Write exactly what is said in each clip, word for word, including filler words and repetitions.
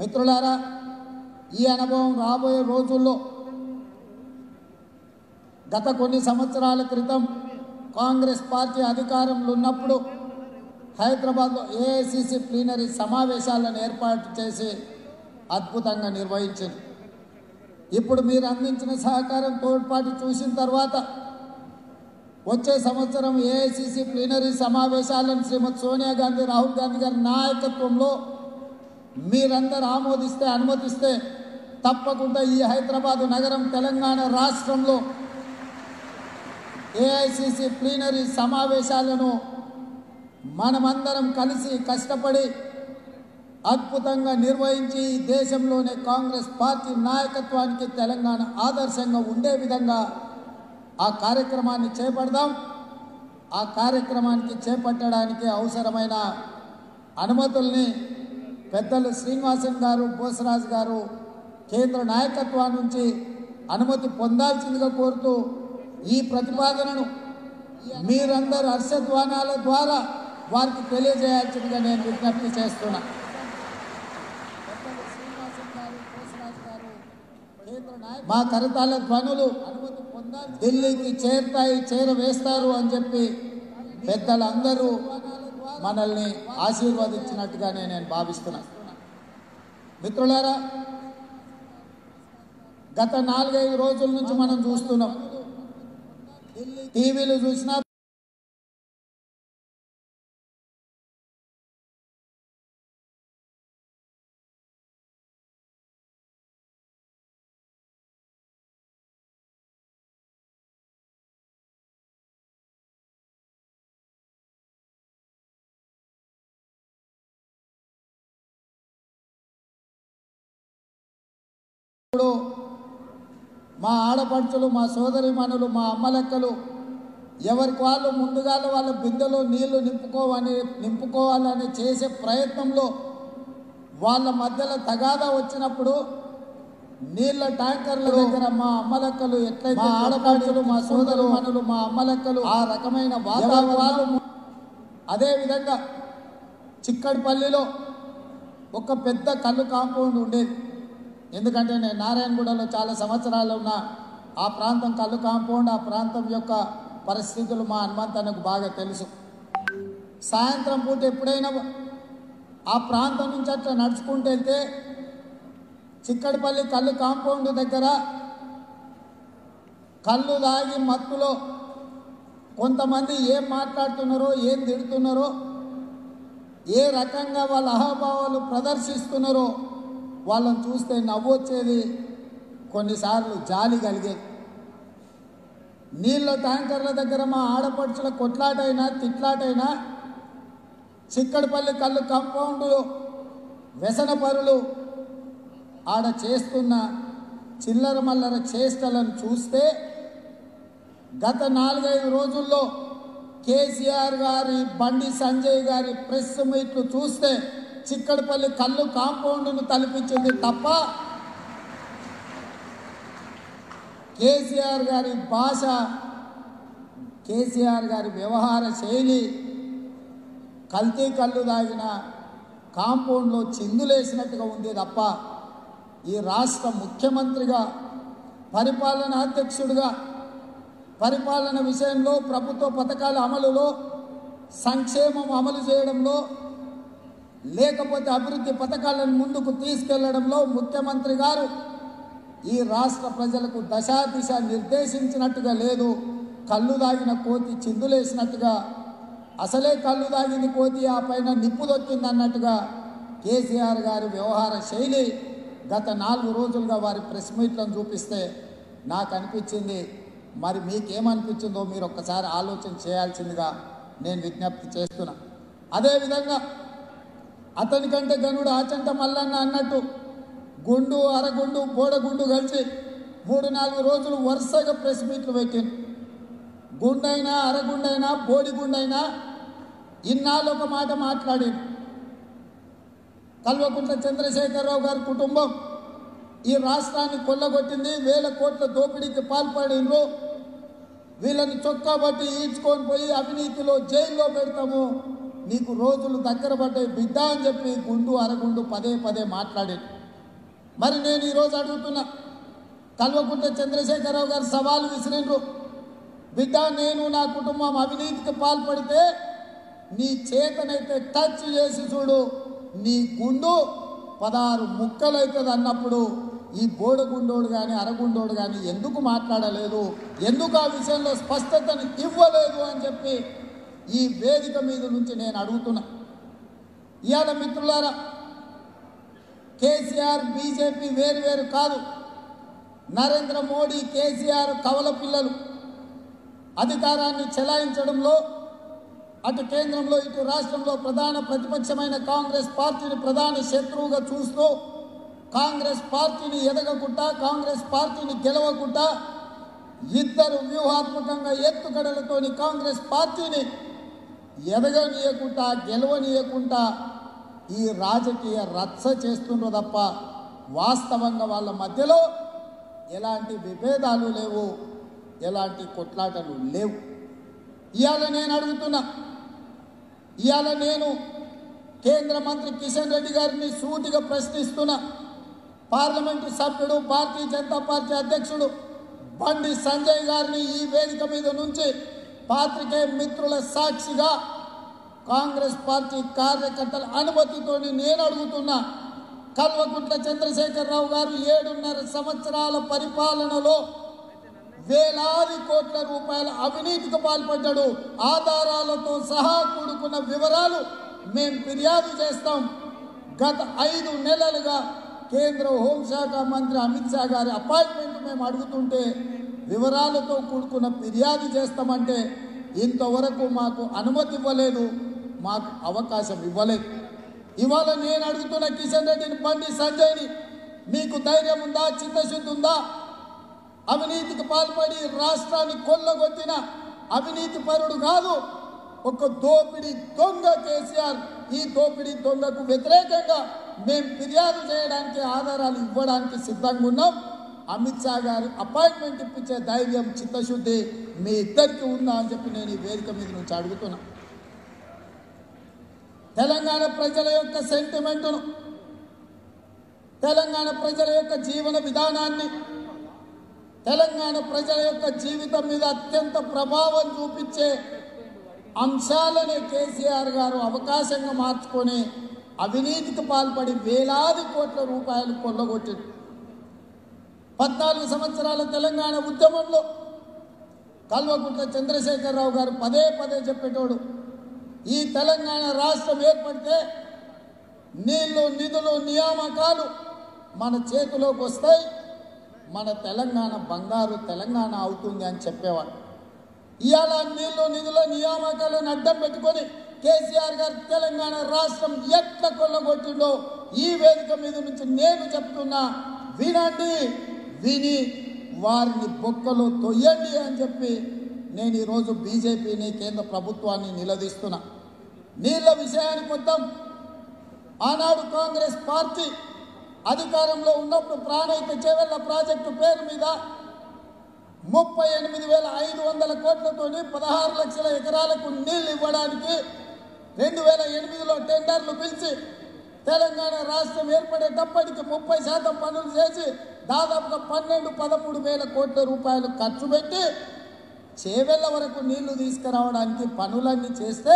మిత్రులారా, ఈ అనుభవం రాబోయే రోజుల్లో గత కొన్ని సంవత్సరాల క్రితం కాంగ్రెస్ పార్టీ అధికారంలో ఉన్నప్పుడు హైదరాబాద్లో ఏఐసిసి ప్లీనరీ సమావేశాలను ఏర్పాటు చేసి అద్భుతంగా నిర్వహించింది. ఇప్పుడు మీరు అందించిన సహకారం తోడ్పాటు చూసిన తర్వాత వచ్చే సంవత్సరం ఏఐసిసి ప్లీనరీ సమావేశాలను శ్రీమతి సోనియా గాంధీ, రాహుల్ గాంధీ గారి నాయకత్వంలో మీరందరూ ఆమోదిస్తే, అనుమతిస్తే తప్పకుండా ఈ హైదరాబాదు నగరం, తెలంగాణ రాష్ట్రంలో ఏఐసిసి ప్లీనరీ సమావేశాలను మనమందరం కలిసి కష్టపడి అద్భుతంగా నిర్వహించి దేశంలోనే కాంగ్రెస్ పార్టీ నాయకత్వానికి తెలంగాణ ఆదర్శంగా ఉండే విధంగా ఆ కార్యక్రమాన్ని చేపడదాం. ఆ కార్యక్రమానికి చేపట్టడానికి అవసరమైన అనుమతుల్ని పెద్దలు శ్రీనివాసన్ గారు, బోసరాజు గారు కేంద్ర నాయకత్వం నుంచి అనుమతి పొందాల్సిందిగా కోరుతూ ఈ ప్రతిపాదనను మీరందరూ హర్షధ్వానాల ద్వారా వారికి తెలియజేయాల్సిందిగా నేను విజ్ఞప్తి చేస్తున్నా. మా కరతాల ధ్వనులు ఢిల్లీకి చేరుతాయి, చేరవేస్తారు అని చెప్పి పెద్దలందరూ మనల్ని ఆశీర్వదించినట్టుగానే నేను భావిస్తున్నా. మిత్రులారా, గత నాలుగైదు రోజుల నుంచి మనం చూస్తున్నాం, టీవీలు చూసినా మా ఆడపడుచులు, మా సోదరిమణులు, మా అమ్మలక్కలు ఎవరికి వాళ్ళు ముందుగా వాళ్ళ బిందెలో నీళ్లు నింపుకోవని నింపుకోవాలని చేసే ప్రయత్నంలో వాళ్ళ మధ్యలో తగాదా వచ్చినప్పుడు నీళ్ళ ట్యాంకర్ల దగ్గర మా అమ్మలక్కలు ఎట్లయితే, మా ఆడపడుచులు, మా సోదరిమణులు, మా అమ్మలక్కలు ఆ రకమైన వాతావరణం. అదేవిధంగా చిక్కడిపల్లిలో ఒక పెద్ద కళ్ళు కాంపౌండ్ ఉండేది. ఎందుకంటే నేను నారాయణగూడలో చాలా సంవత్సరాలు ఉన్న ఆ ప్రాంతం కళ్ళు కాంపౌండ్, ఆ ప్రాంతం యొక్క పరిస్థితులు మా హనుమంతన్నకు బాగా తెలుసు. సాయంత్రం పూట ఎప్పుడైనా ఆ ప్రాంతం నుంచి అట్లా నడుచుకుంటూ వెళ్తే చిక్కడిపల్లి కళ్ళు కాంపౌండ్ దగ్గర కళ్ళు దాగి మత్తులో కొంతమంది ఏం మాట్లాడుతున్నారో, ఏం తిడుతున్నారో, ఏ రకంగా వాళ్ళ అహాభావాలు ప్రదర్శిస్తున్నారో వాళ్ళని చూస్తే నవ్వొచ్చేది, కొన్నిసార్లు జాలి కలిగేది. నీళ్ళ ట్యాంకర్ల దగ్గర మా ఆడపడుచుల కొట్లాటైనా తిట్లాటైనా చిక్కడిపల్లి కళ్ళు కాంపౌండ్లో వ్యసనపరులు ఆడ చేస్తున్న చిల్లర మల్లర చేష్టలను చూస్తే గత నాలుగైదు రోజుల్లో కేసీఆర్ గారి, బండి సంజయ్ గారి ప్రెస్ మీట్లు చూస్తే చిక్కడిపల్లి కళ్ళు కాంపౌండ్ను తలపించింది తప్ప కేసీఆర్ గారి భాష, కేసీఆర్ గారి వ్యవహార శైలి కల్తీ కళ్ళు దాగిన కాంపౌండ్లో చిందులేసినట్టుగా ఉంది తప్ప ఈ రాష్ట్ర ముఖ్యమంత్రిగా, పరిపాలన అధ్యక్షుడిగా పరిపాలన విషయంలో, ప్రభుత్వ పథకాల అమలులో, సంక్షేమం అమలు చేయడంలో, లేకపోతే అభివృద్ధి పథకాలను ముందుకు తీసుకెళ్లడంలో ముఖ్యమంత్రి గారు ఈ రాష్ట్ర ప్రజలకు దశా దిశ నిర్దేశించినట్టుగా లేదు. కళ్ళు దాగిన కోతి చిందులేసినట్టుగా, అసలే కళ్ళు దాగింది కోతి ఆ పైన నిప్పు దొక్కింది అన్నట్టుగా కేసీఆర్ గారి వ్యవహార శైలి గత నాలుగు రోజులుగా వారి ప్రెస్ మీట్లను చూపిస్తే నాకు అనిపించింది. మరి మీకేమనిపించిందో మీరు ఒక్కసారి ఆలోచన చేయాల్సిందిగా నేను విజ్ఞప్తి చేస్తున్నా. అదేవిధంగా అతనికంటే గనుడు ఆచంట మల్లన్న అన్నట్టు గుండు, అరగుండు, బోడగుండు కలిసి మూడు నాలుగు రోజులు వరుసగా ప్రెస్ మీట్లు పెట్టింది. గుండైనా, అరగుండైనా, బోడిగుండైనా ఇన్నాళ్ళు ఒక మాట మాట్లాడింది. కల్వకుంట్ల చంద్రశేఖరరావు గారి కుటుంబం ఈ రాష్ట్రాన్ని కొల్లగొట్టింది, వేల కోట్ల దోపిడీకి పాల్పడిండ్రు, వీళ్ళని చొక్కా బట్టి ఈడ్చుకొని పోయి అవినీతిలో జైల్లో పెడతాము, నీకు రోజులు దగ్గర పడ్డాయి బిడ్డ అని చెప్పి గుండు అరగుండు పదే పదే మాట్లాడాడు. మరి నేను ఈరోజు అడుగుతున్నా, కల్వకుంట్ల చంద్రశేఖరరావు గారు సవాలు విసిరిండ్రు, బిడ్డ నేను నా కుటుంబం అవినీతికి పాల్పడితే నీ చేతనైతే టచ్ చేసి చూడు, నీ గుండు పదహారు ముక్కలవుతుంది అన్నప్పుడు ఈ బోడగుండోడు కానీ అరగుండోడు కానీ ఎందుకు మాట్లాడలేదు, ఎందుకు ఆ విషయంలో స్పష్టతను ఇవ్వలేదు అని చెప్పి ఈ వేదిక మీద నుంచి నేను అడుగుతున్నా. ఇవాళ మిత్రులారా, కేసీఆర్ బీజేపీ వేరు వేరు కాదు. నరేంద్ర మోడీ కేసీఆర్ కవల పిల్లలు. అధికారాన్ని చెలాయించడంలో అటు కేంద్రంలో ఇటు రాష్ట్రంలో ప్రధాన ప్రతిపక్షమైన కాంగ్రెస్ పార్టీని ప్రధాన శత్రువుగా చూస్తూ కాంగ్రెస్ పార్టీని ఎదగకుండా కాంగ్రెస్ పార్టీని గెలవకుండా ఇద్దరు వ్యూహాత్మకంగా ఎత్తుగడలతోని కాంగ్రెస్ పార్టీని ఎదగనీయకుండా గెలవనీయకుండా ఈ రాజకీయ రచ్చ చేస్తుండ్రు తప్ప వాస్తవంగా వాళ్ళ మధ్యలో ఎలాంటి విభేదాలు లేవు, ఎలాంటి కొట్లాటలు లేవు. ఇవాళ నేను అడుగుతున్నా, ఇవాళ నేను కేంద్ర మంత్రి కిషన్ రెడ్డి గారిని సూటిగా ప్రశ్నిస్తున్నా. పార్లమెంటు సభ్యుడు భారతీయ జనతా పార్టీ అధ్యక్షుడు బండి సంజయ్ గారిని ఈ వేదిక మీద నుంచి పాత్రికేయ మిత్రుల సాక్షిగా కాంగ్రెస్ పార్టీ కార్యకర్తల అనుమతితో నేను అడుగుతున్నా, కల్వకుంట్ల చంద్రశేఖరరావు గారు ఏడున్నర సంవత్సరాల పరిపాలనలో వేలాది కోట్ల రూపాయల అవినీతికి పాల్పడ్డాడు. ఆధారాలతో సహా కూడుకున్న వివరాలు మేము ఫిర్యాదు చేస్తాం. గత ఐదు నెలలుగా కేంద్ర హోంశాఖ మంత్రి అమిత్ షా గారి అపాయింట్మెంట్ మేము అడుగుతుంటే వివరాలతో కూడుకున్న ఫిర్యాదు చేస్తామంటే ఇంతవరకు మాకు అనుమతి ఇవ్వలేదు, మాకు అవకాశం ఇవ్వలేదు. ఇవాళ నేను అడుగుతున్న కిషన్ రెడ్డిని, బండి సంజయ్ని, మీకు ధైర్యం ఉందా, చిత్తశుద్ధి ఉందా? అవినీతికి పాల్పడి రాష్ట్రాన్ని కొల్లగొట్టిన అవినీతి పరుడు కాదు, ఒక దోపిడీ దొంగ కేసీఆర్. ఈ దోపిడీ దొంగకు వ్యతిరేకంగా మేము ఫిర్యాదు చేయడానికి ఆధారాలు ఇవ్వడానికి సిద్ధంగా ఉన్నాం. అమిత్ షా గారి అపాయింట్మెంట్ ఇప్పించే ధైర్యం చిత్తశుద్ధి మీ ఇద్దరికి ఉందా అని చెప్పి నేను ఈ వేదిక మీద నుంచి అడుగుతున్నా. తెలంగాణ ప్రజల యొక్క సెంటిమెంటును, తెలంగాణ ప్రజల యొక్క జీవన విధానాన్ని, తెలంగాణ ప్రజల యొక్క జీవితం మీద అత్యంత ప్రభావం చూపించే అంశాలని కేసీఆర్ గారు అవకాశంగా మార్చుకొని అవినీతికి పాల్పడి వేలాది కోట్ల రూపాయలు కొల్లగొట్టారు. పద్నాలుగు సంవత్సరాల తెలంగాణ ఉద్యమంలో కల్వకుంట్ల చంద్రశేఖరరావు గారు పదే పదే చెప్పేటోడు, ఈ తెలంగాణ రాష్ట్రం ఏర్పడితే నీళ్లు నిధులు నియామకాలు మన చేతిలోకి వస్తాయి, మన తెలంగాణ బంగారు తెలంగాణ అవుతుంది అని చెప్పేవాడు. ఇవాళ నీళ్లు నిధుల నియామకాలను అడ్డం పెట్టుకొని కేసీఆర్ గారు తెలంగాణ రాష్ట్రం ఎట్లా కొల్లగొట్టిందో ఈ వేదిక మీద నుంచి నేను చెప్తున్నా, వినండి, విని వారిని బొక్కలో తొయ్యండి అని చెప్పి నేను ఈరోజు బీజేపీని కేంద్ర ప్రభుత్వాన్ని నిలదీస్తున్నా. నీళ్ల విషయానికి మొత్తం ఆనాడు కాంగ్రెస్ పార్టీ అధికారంలో ఉన్నప్పుడు ప్రాణహిత చేవెళ్ల ప్రాజెక్టు పేరు మీద ముప్పై ఎనిమిది వేల ఐదు వందల కోట్లతోని పదహారు లక్షల ఎకరాలకు నీళ్లు ఇవ్వడానికి రెండు వేల ఎనిమిదిలో టెండర్లు పిలిచి తెలంగాణ రాష్ట్రం ఏర్పడేటప్పటికి ముప్పై శాతం పనులు చేసి దాదాపుగా పన్నెండు పదమూడు వేల కోట్ల రూపాయలు ఖర్చు పెట్టి చేవెళ్ల వరకు నీళ్లు తీసుకురావడానికి పనులన్నీ చేస్తే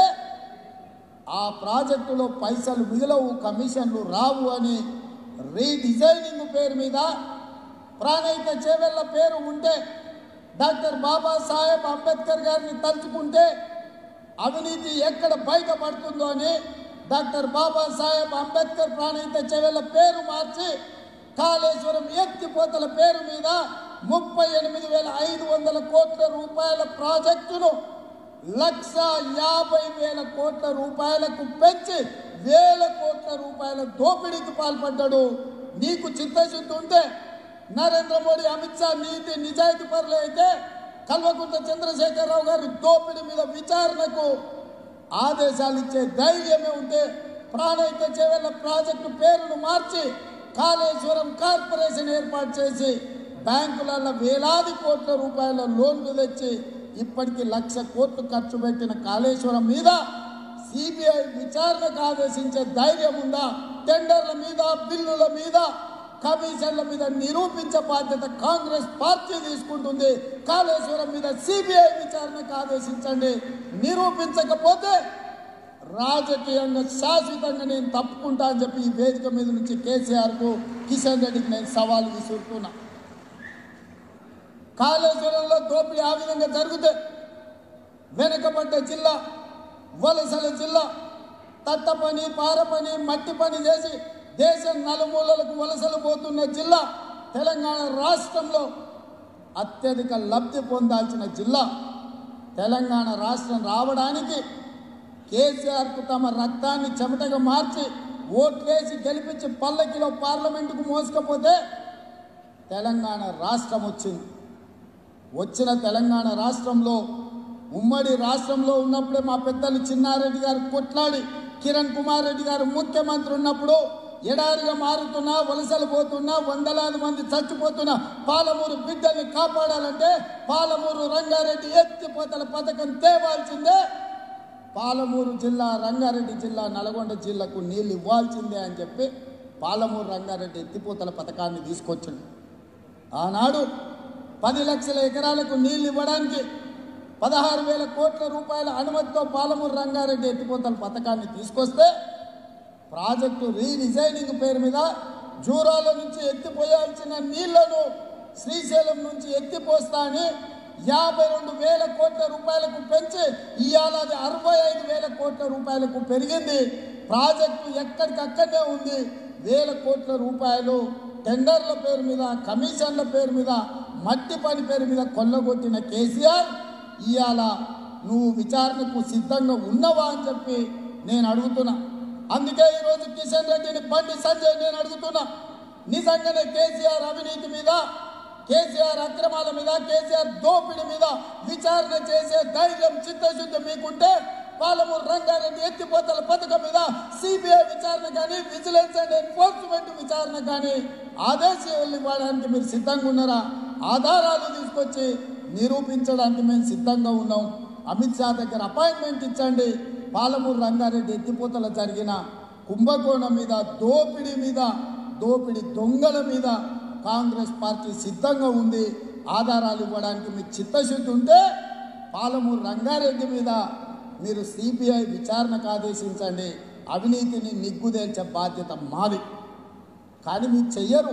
ఆ ప్రాజెక్టులో పైసలు మిగలవు, కమిషన్లు రావు అని రీడిజైనింగ్ పేరు మీద ప్రాణహిత చేవెళ్ల పేరు ఉంటే డాక్టర్ బాబాసాహెబ్ అంబేద్కర్ గారిని తలుచుకుంటే అవినీతి ఎక్కడ బయటపడుతుందో అని డాక్టర్ బాబాసాహెబ్ అంబేద్కర్ ప్రాణహిత చేవెళ్ల పేరు మార్చి కాళేశ్వరం ఎత్తిపోతల పేరు మీద ముప్పై ఎనిమిది వేల ఐదు వందల కోట్ల రూపాయల ప్రాజెక్టును లక్ష యాభై వేల కోట్ల రూపాయలకు పెంచి వేల కోట్ల రూపాయల దోపిడీకి పాల్పడ్డాడు. నీకు చిత్తశుద్ధి ఉంటే నరేంద్ర మోడీ, అమిత్ షా నీతి నిజాయితీ పరులు అయితే కల్వకుంట్ల చంద్రశేఖరరావు గారు దోపిడీ మీద విచారణకు ఆదేశాలు ఇచ్చే ధైర్యమే ఉంటే ప్రాణహిత చేవెళ్ల ప్రాజెక్టు పేరును మార్చి కాళేశ్వరం కార్పొరేషన్ ఏర్పాటు చేసి బ్యాంకులలో వేలాది కోట్ల రూపాయల లోన్లు తెచ్చి ఇప్పటికీ లక్ష కోట్లు ఖర్చు పెట్టిన కాళేశ్వరం మీద సిబిఐ విచారణకు ఆదేశించే ధైర్యం ఉందా? టెండర్ల మీద, బిల్లుల మీద, కమిషన్ల మీద నిరూపించే బాధ్యత కాంగ్రెస్ పార్టీ తీసుకుంటుంది. కాళేశ్వరం మీద సిబిఐ విచారణకు ఆదేశించండి. నిరూపించకపోతే రాజకీయంగా శాశ్వతంగా నేను తప్పుకుంటా అని చెప్పి ఈ వేదిక మీద నుంచి కేసీఆర్కు, కిషన్ రెడ్డికి నేను సవాల్ విసురుతున్నా. కాళేశ్వరంలో దోపిడీ ఆ విధంగా జరిగితే వెనుకబడ్డ జిల్లా, వలసల జిల్లా, తట్ట పని, పార పని, మట్టి పని చేసి దేశం నలుమూలలకు వలసలు పోతున్న జిల్లా, తెలంగాణ రాష్ట్రంలో అత్యధిక లబ్ధి పొందాల్సిన జిల్లా. తెలంగాణ రాష్ట్రం రావడానికి కేసీఆర్కు తమ రక్తాన్ని చెమటగా మార్చి ఓట్లేసి గెలిపించి పల్లకిలో పార్లమెంటుకు మోసుకపోతే తెలంగాణ రాష్ట్రం వచ్చింది. వచ్చిన తెలంగాణ రాష్ట్రంలో, ఉమ్మడి రాష్ట్రంలో ఉన్నప్పుడే మా పెద్దలు చిన్నారెడ్డి గారు కొట్లాడి, కిరణ్ కుమార్ రెడ్డి గారు ముఖ్యమంత్రి ఉన్నప్పుడు ఎడారిగా మారుతున్నా, వలసలు పోతున్నా, వందలాది మంది చచ్చిపోతున్నా పాలమూరు బిడ్డల్ని కాపాడాలంటే పాలమూరు రంగారెడ్డి ఎత్తిపోతల పథకం తేవాల్సిందే. పాలమూరు జిల్లా, రంగారెడ్డి జిల్లా, నల్గొండ జిల్లాకు నీళ్ళు ఇవ్వాల్సిందే అని చెప్పి పాలమూరు రంగారెడ్డి ఎత్తిపోతల పథకాన్ని తీసుకొచ్చింది. ఆనాడు పది లక్షల ఎకరాలకు నీళ్ళు ఇవ్వడానికి పదహారు వేల కోట్ల రూపాయల అనుమతితో పాలమూరు రంగారెడ్డి ఎత్తిపోతల పథకాన్ని తీసుకొస్తే ప్రాజెక్టు రీడిజైనింగ్ పేరు మీద జూరాల నుంచి ఎత్తిపోయాల్సిన నీళ్లను శ్రీశైలం నుంచి ఎత్తిపోస్తా అని యాభై రెండు వేల కోట్ల రూపాయలకు పెంచి ఇవాళ అది అరవై ఐదు వేల కోట్ల రూపాయలకు పెరిగింది. ప్రాజెక్టు ఎక్కడికక్కడనే ఉంది. వేల కోట్ల రూపాయలు టెండర్ల పేరు మీద, కమిషన్ల పేరు మీద, మట్టి పని పేరు మీద కొల్లగొట్టిన కేసీఆర్ ఇవాళ నువ్వు విచారణకు సిద్ధంగా ఉన్నవా అని చెప్పి నేను అడుగుతున్నా. అందుకే ఈరోజు కిషన్ రెడ్డిని, బండి సంజయ్ నేను అడుగుతున్నా, నిజంగానే కేసీఆర్ అవినీతి మీద, కేసీఆర్ అక్రమాల మీద, కేసీఆర్ దోపిడీ మీద విచారణ చేసే ధైర్యం, చిత్తశుద్ధి మీకుంటే పాలమూరు రంగారెడ్డి ఎత్తిపోతల పథకం మీద సిబిఐ విచారణ కానీ, విజిలెన్స్ అండ్ ఎన్ఫోర్స్మెంట్ విచారణ కానీ ఆదేశాలు ఇవ్వడానికి మీరు సిద్ధంగా ఉన్నారా? ఆధారాలు తీసుకొచ్చి నిరూపించడానికి మేము సిద్ధంగా ఉన్నాం. అమిత్ షా దగ్గర అపాయింట్మెంట్ ఇచ్చండి. పాలమూరు రంగారెడ్డి ఎత్తిపోతల జరిగిన కుంభకోణం మీద, దోపిడీ మీద, దోపిడీ దొంగల మీద కాంగ్రెస్ పార్టీ సిద్ధంగా ఉంది. ఆధారాలు ఇవ్వడానికి మీకు చిత్తశుద్ధి ఉంటే పాలమూరు రంగారెడ్డి మీద మీరు సిబిఐ విచారణకు ఆదేశించండి. అవినీతిని నిగ్గుదేల్చే బాధ్యత మాది. కానీ మీరు చెయ్యరు,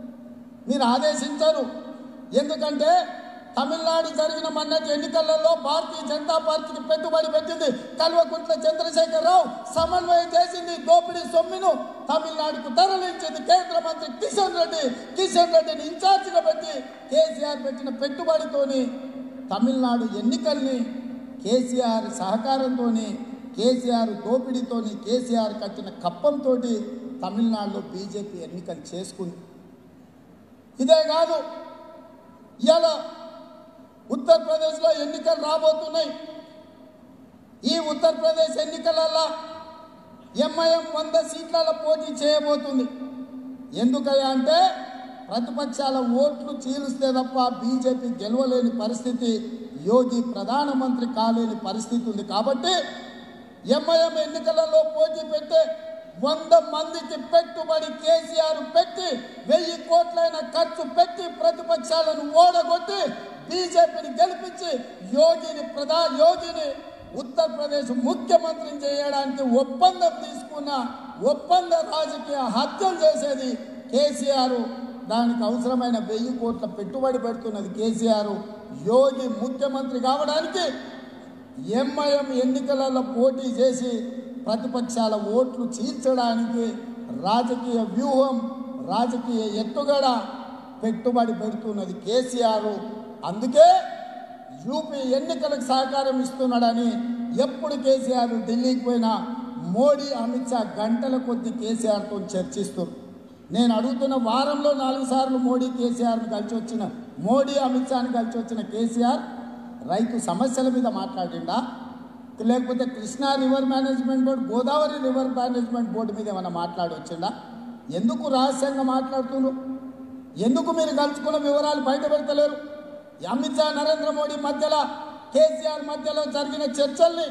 మీరు ఆదేశించరు. ఎందుకంటే తమిళనాడు జరిగిన మొన్నటి ఎన్నికలలో భారతీయ జనతా పార్టీకి పెట్టుబడి పెట్టింది కల్వకుంట్ల చంద్రశేఖరరావు, సమన్వయం చేసింది దోపిడీ సొమ్మును తమిళనాడుకు తరలించింది కేంద్ర మంత్రి కిషన్ రెడ్డి. కిషన్ రెడ్డిని ఇన్ఛార్జిగా పెట్టి కేసీఆర్ పెట్టిన పెట్టుబడితోని తమిళనాడు ఎన్నికల్ని కేసీఆర్ సహకారంతో, కేసీఆర్ దోపిడీతోని, కేసీఆర్ కట్టిన కప్పంతో తమిళనాడులో బీజేపీ ఎన్నికలు చేసుకుంది. ఇదే కాదు, ఇలా ఉత్తరప్రదేశ్లో ఎన్నికలు రాబోతున్నాయి. ఈ ఉత్తరప్రదేశ్ ఎన్నికలలో ఎంఐఎం వంద సీట్లలో పోటీ చేయబోతుంది. ఎందుకయ్యా అంటే ప్రతిపక్షాల ఓట్లు చీలుస్తే తప్ప బీజేపీ గెలవలేని పరిస్థితి, యోగి ప్రధానమంత్రి కాలేని పరిస్థితి ఉంది. కాబట్టి ఎంఐఎం ఎన్నికలలో పోటీ పెట్టే వంద మందికి పెట్టుబడి కేసీఆర్ పెట్టి వెయ్యి కోట్లైన ఖర్చు పెట్టి ప్రతిపక్షాలను ఓడగొట్టి బీజేపీని గెలిపించి యోగిని ప్రధా యోగిని ఉత్తరప్రదేశ్ ముఖ్యమంత్రిని చేయడానికి ఒప్పందం తీసుకున్న ఒప్పంద రాజకీయ హత్యలు చేసేది కేసీఆర్. దానికి అవసరమైన వెయ్యి కోట్ల పెట్టుబడి పెడుతున్నది కేసీఆర్. యోగి ముఖ్యమంత్రి కావడానికి ఎంఐఎం ఎన్నికలలో పోటీ చేసి ప్రతిపక్షాల ఓట్లు చీల్చడానికి రాజకీయ వ్యూహం, రాజకీయ ఎత్తుగడ పెట్టుబడి పెడుతున్నది కేసీఆర్. అందుకే యూపీ ఎన్నికలకు సహకారం ఇస్తున్నాడని ఎప్పుడు కేసీఆర్ ఢిల్లీకి పోయినా మోడీ, అమిత్ షా గంటల కొద్ది కేసీఆర్తో చర్చిస్తారు. నేను అడుగుతున్న, వారంలో నాలుగు సార్లు మోడీ కేసీఆర్ని కలిసి వచ్చిన మోడీ అమిత్ షాని కలిసి వచ్చిన కేసీఆర్ రైతు సమస్యల మీద మాట్లాడిండా? లేకపోతే Krishna river management board, Godavari river management board మీద ఏమైనా మాట్లాడి వచ్చిందా? ఎందుకు రహస్యంగా మాట్లాడుతున్నారు? ఎందుకు మీరు కలుసుకున్న వివరాలు బయట పెడతలేరు? అమిత్ షా, నరేంద్ర మోడీ మధ్యలో, కేసీఆర్ మధ్యలో జరిగిన చర్చల్ని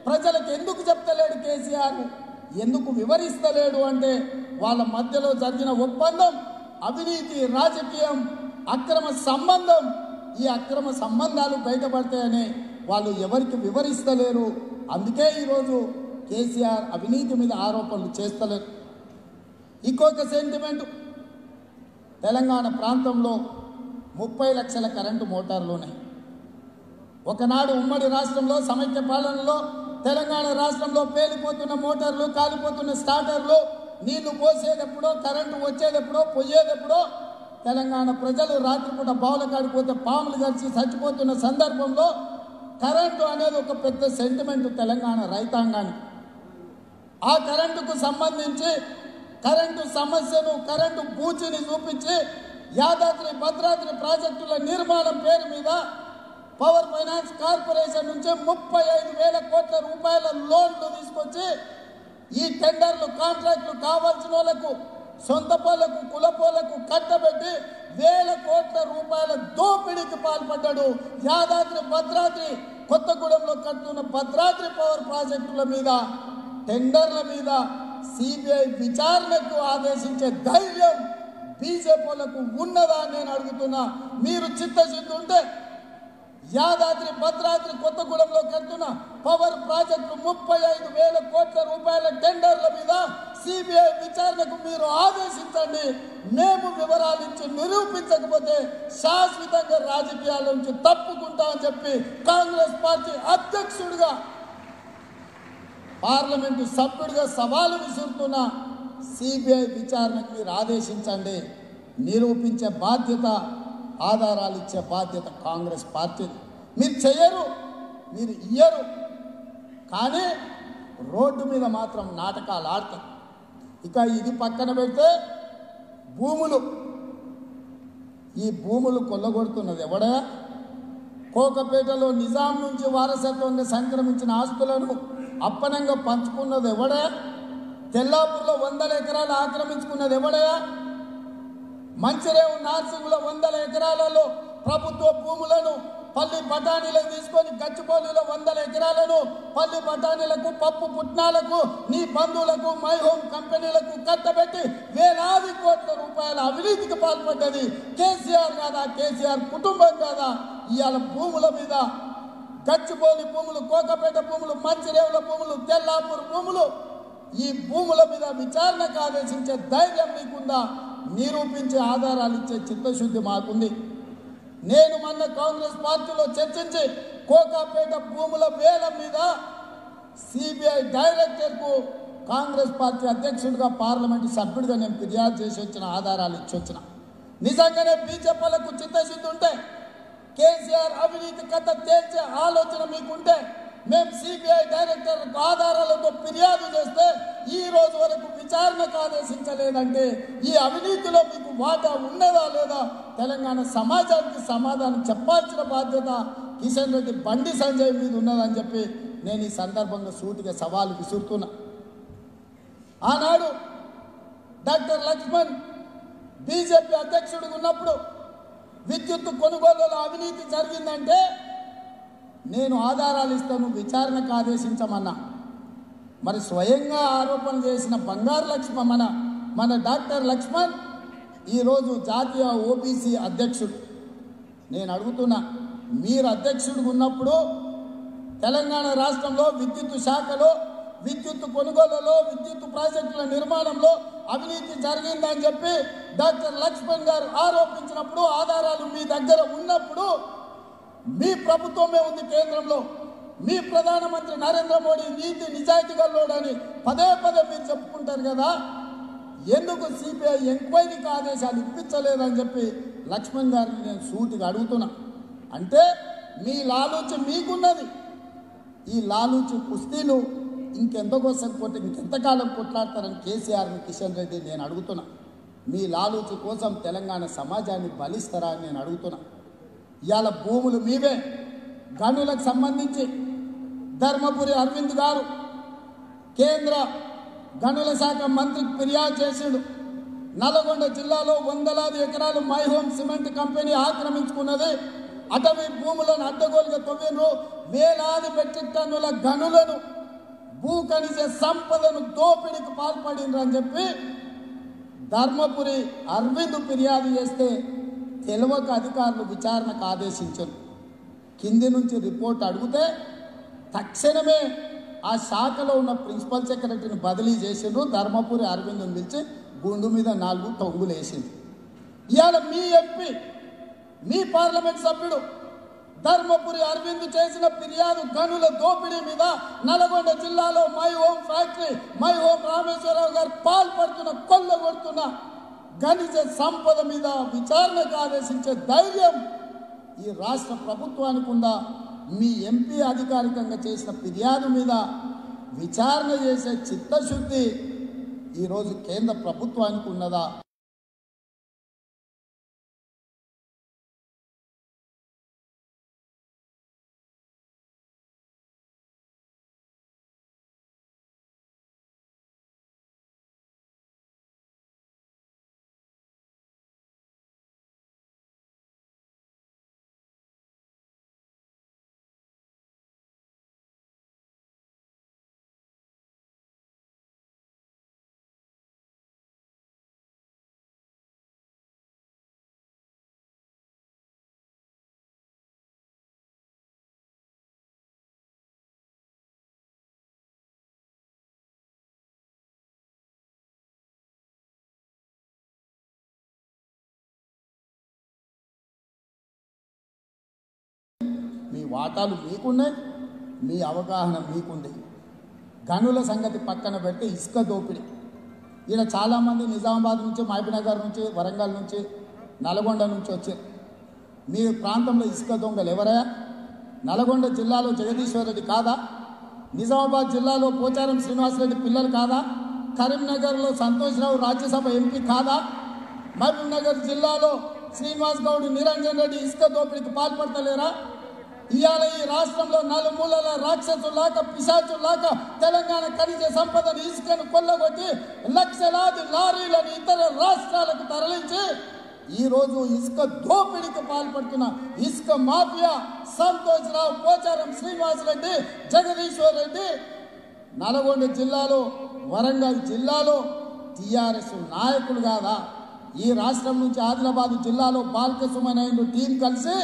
ప్రజలకు ఎందుకు చెప్తలేడు కేసీఆర్, ఎందుకు వివరిస్తలేడు అంటే వాళ్ళ మధ్యలో జరిగిన ఒప్పందం అవినీతి, రాజకీయం, అక్రమ సంబంధం. ఈ అక్రమ సంబంధాలు బయటపడతాయని వాళ్ళు ఎవరికి వివరిస్తలేరు. అందుకే ఈరోజు కేసీఆర్ అవినీతి మీద ఆరోపణలు చేస్తలేరు. ఇంకొక సెంటిమెంట్, తెలంగాణ ప్రాంతంలో ముప్పై లక్షల కరెంటు మోటార్లు ఉన్నాయి. ఒకనాడు ఉమ్మడి రాష్ట్రంలో సమైక్య పాలనలో తెలంగాణ రాష్ట్రంలో పేలిపోతున్న మోటార్లు, కాలిపోతున్న స్టార్టర్లు, నీళ్లు పోసేటప్పుడో కరెంటు వచ్చేటప్పుడో పోయేటప్పుడో తెలంగాణ ప్రజలు రాత్రిపూట బావుల కాడిపోతే పాములు కలిసి చచ్చిపోతున్న సందర్భంలో కరెంటు అనేది ఒక పెద్ద సెంటిమెంట్ తెలంగాణ రైతాంగానికి. ఆ కరెంటుకు సంబంధించి కరెంటు సమస్యను, కరెంటు పూచిని చూపించి యాదాద్రి భద్రాద్రి ప్రాజెక్టుల నిర్మాణం పేరు మీద పవర్ ఫైనాన్స్ కార్పొరేషన్ నుంచి ముప్పై ఐదు వేల కోట్ల రూపాయల లోన్లు తీసుకొచ్చి ఈ టెండర్లు, కాంట్రాక్టులు కావాల్సిన వాళ్ళకు, సొంత పోలకు, కులపోలకు కట్టబెట్టి వేల కోట్ల రూపాయల దోపిడీకి పాల్పడ్డాడు. యాదాద్రి భద్రాద్రి కొత్తగూడెంలో కట్టున్న భద్రాద్రి పవర్ ప్రాజెక్టుల మీద, టెండర్ల మీద సిబిఐ విచారణకు ఆదేశించే ధైర్యం బీజేపీలకు ఉన్నదా అని నేను అడుగుతున్నా. మీరు చిత్తశుద్ధి ఉంటే యాదాద్రి భద్రాద్రి కొత్తగూడెంలో కడుతున్న పవర్ ప్రాజెక్టు ముప్పై ఐదు వేల కోట్ల రూపాయల టెండర్ల మీద సిబిఐ విచారణకు మీరు ఆదేశించండి. మేము వివరాలు ఇచ్చి నిరూపించకపోతే శాశ్వతంగా రాజకీయాల నుంచి తప్పుకుంటా అని చెప్పి కాంగ్రెస్ పార్టీ అధ్యక్షుడిగా, పార్లమెంటు సభ్యుడిగా సవాలు విసురుతున్న సిబిఐ విచారణకు మీరు ఆదేశించండి. నిరూపించే బాధ్యత, ఆధారాలు ఇచ్చే బాధ్యత కాంగ్రెస్ పార్టీ. మీరు చేయరు, మీరు ఇయ్యరు, కానీ రోడ్డు మీద మాత్రం నాటకాలు ఆడతారు. ఇక ఇది పక్కన పెడితే భూములు, ఈ భూములు కొల్లగొడుతున్నది ఎవడా? కోకపేటలో నిజాం నుంచి వారసత్వంగా సంక్రమించిన ఆస్తులను అప్పనంగా పంచుకున్నది ఎవడా? తెల్లాపూర్లో వందల ఎకరాలు ఆక్రమించుకున్నది ఎవడా? మంచిరేవు నార్సింగ్లో వందల ఎకరాలలో ప్రభుత్వ భూములను పల్లి బఠానీలకు తీసుకొని గచ్చిబౌలిలో వందల ఎకరాలను పల్లి బఠానీలకు, పప్పు పుట్నాలకు, నీ బంధువులకు, మై హోమ్ కంపెనీలకు కట్టబెట్టి వేలాది కోట్ల రూపాయల అవినీతికి పాల్పడ్డది కేసీఆర్ కాదా? కేసీఆర్ కుటుంబం కాదా? ఇవాళ భూముల మీద, గచ్చిబౌలి భూములు, కోకపేట భూములు, మంచిరేవుల భూములు, తెల్లాపూర్ భూములు, ఈ భూముల మీద విచారణకు ఆదేశించే ధైర్యం మీకుందా? నిరూపించే ఆధారాలు ఇచ్చే చిత్తశుద్ధి మాకుంది. నేను మొన్న కాంగ్రెస్ పార్టీలో చర్చించి కోకాపేట భూముల వేల మీద సిబిఐ డైరెక్టర్కు కాంగ్రెస్ పార్టీ అధ్యక్షుడిగా, పార్లమెంటు సభ్యుడిగా నేను ఫిర్యాదు చేసి వచ్చిన ఆధారాలు ఇచ్చి వచ్చిన. నిజంగానే బీజేపీలకు చిత్తశుద్ధి ఉంటే, కేసీఆర్ అవినీతి కథ తేల్చే ఆలోచన మీకుంటే, మేము సిబిఐ డైరెక్టర్ ఆధారాలతో ఫిర్యాదు చేస్తే ఈ రోజు వరకు విచారణకు ఆదేశించలేదంటే ఈ అవినీతిలో మీకు వాటా ఉన్నదా లేదా? తెలంగాణ సమాజానికి సమాధానం చెప్పాల్సిన బాధ్యత కిషన్ రెడ్డి, బండి సంజయ్ మీద ఉన్నదని చెప్పి నేను ఈ సందర్భంగా సూటిగా సవాలు విసురుతున్నా. ఆనాడు డాక్టర్ లక్ష్మణ్ బీజేపీ అధ్యక్షుడిగా ఉన్నప్పుడు విద్యుత్ కొనుగోలులో అవినీతి జరిగిందంటే నేను ఆధారాలు ఇస్తాను, విచారణకు ఆదేశించమన్నా. మరి స్వయంగా ఆరోపణ చేసిన బంగారు లక్ష్మణ్, మన మన డాక్టర్ లక్ష్మణ్ ఈరోజు జాతీయ ఓబీసీ అధ్యక్షుడు. నేను అడుగుతున్నా, మీరు అధ్యక్షుడిగా ఉన్నప్పుడు తెలంగాణ రాష్ట్రంలో విద్యుత్ శాఖలో, విద్యుత్ కొనుగోలులో, విద్యుత్ ప్రాజెక్టుల నిర్మాణంలో అవినీతి జరిగిందని చెప్పి డాక్టర్ లక్ష్మణ్ గారు ఆరోపించినప్పుడు, ఆధారాలు మీ దగ్గర ఉన్నప్పుడు, మీ ప్రభుత్వమే ఉంది కేంద్రంలో, మీ ప్రధానమంత్రి నరేంద్ర మోడీ నీతి నిజాయితీ గల్లోడని పదే పదే మీరు చెప్పుకుంటారు కదా, ఎందుకు సిబిఐ ఎంక్వైరీకి ఆదేశాలు ఇప్పించలేదని చెప్పి లక్ష్మణ్ గారిని నేను సూటిగా అడుగుతున్నా. అంటే మీ లాలూచి మీకున్నది, ఈ లాలూచి కుస్తీలు ఇంకెంతకోసం కొట్టి ఇంకెంతకాలం కొట్లాడతారని కేసీఆర్ని, కిషన్ రెడ్డి నేను అడుగుతున్నా. మీ లాలూచి కోసం తెలంగాణ సమాజాన్ని బలిస్తారా అని నేను అడుగుతున్నా. ఇవాళ భూములు మీవే. గనులకు సంబంధించి ధర్మపురి అరవింద్ గారు కేంద్ర గనుల శాఖ మంత్రికి ఫిర్యాదు చేసిండు. నల్గొండ జిల్లాలో వందలాది ఎకరాలు మై హోమ్ సిమెంట్ కంపెనీ ఆక్రమించుకున్నది. అటవీ భూములను అడ్డగోలుగా తవ్విండ్రు. వేలాది మెట్రిక్ టన్నుల గనులను భూ ఖనిజ సంపదను దోపిడీకి పాల్పడిండ్రని చెప్పి ధర్మపురి అరవింద్ ఫిర్యాదు చేస్తే తెలివక అధికారులు విచారణకు ఆదేశించారు. కింది నుంచి రిపోర్ట్ అడిగితే తక్షణమే ఆ శాఖలో ఉన్న ప్రిన్సిపల్ సెక్రటరీని బదిలీ చేసిండ్రు. ధర్మపురి అరవింద్ని పిలిచి గుండు మీద నాలుగు తొంగులు వేసింది. ఇవాళ మీ ఎంపీ, మీ పార్లమెంట్ సభ్యుడు ధర్మపురి అరవింద్ చేసిన ఫిర్యాదు గనుల దోపిడీ మీద నల్గొండ జిల్లాలో my home factory, my home Rameshwar Rao గారు పాల్పడుతున్న కొల్లగొడుతున్న ఖనిజ సంపద మీద విచారణకు ఆదేశించే ధైర్యం ఈ రాష్ట్ర ప్రభుత్వానికి ఉందా? మీ ఎంపీ అధికారికంగా చేసిన ఫిర్యాదు మీద విచారణ చేసే చిత్తశుద్ధి ఈరోజు కేంద్ర ప్రభుత్వానికి ఉన్నదా? మీ వాటాలు మీకున్నాయి, మీ అవగాహన మీకుంది. గనుల సంగతి పక్కన పెడితే ఇసుక దోపిడీ. ఈయన చాలామంది నిజామాబాద్ నుంచి, మహబూబ్నగర్ నుంచి, వరంగల్ నుంచి, నల్గొండ నుంచి వచ్చారు. మీ ప్రాంతంలో ఇసుక దొంగలు ఎవరయ్యా? నల్గొండ జిల్లాలో జగదీశ్వర్ రెడ్డి కాదా? నిజామాబాద్ జిల్లాలో పోచారం శ్రీనివాసరెడ్డి పిల్లలు కాదా? కరీంనగర్లో సంతోష్రావు రాజ్యసభ ఎంపీ కాదా? మహబూబ్నగర్ జిల్లాలో శ్రీనివాస్ గౌడ్, నిరంజన్ రెడ్డి ఇసుక దోపిడీకి పాల్పడతలేరా? ఇవాళ ఈ రాష్ట్రంలో నలుమూలల రాక్షసులాక పిశాచులాక తెలంగాణ ఖనిజ సంపదను ఇసుకను కొల్లగొట్టి లక్షలాది లారీలను ఇతర రాష్ట్రాలకు తరలించి ఈరోజు ఇసుక దోపిడీకి పాల్పడుతున్న ఇసుక మాఫియా సంతోష్ రావు, పోచారం శ్రీనివాస్ రెడ్డి, జగదీశ్వర్ రెడ్డి నల్గొండ జిల్లాలో, వరంగల్ జిల్లాలో టీఆర్ఎస్ నాయకులు కాదా? ఈ రాష్ట్రం నుంచి ఆదిలాబాద్ జిల్లాలో బాల్క సుమనైండు టీం కలిసి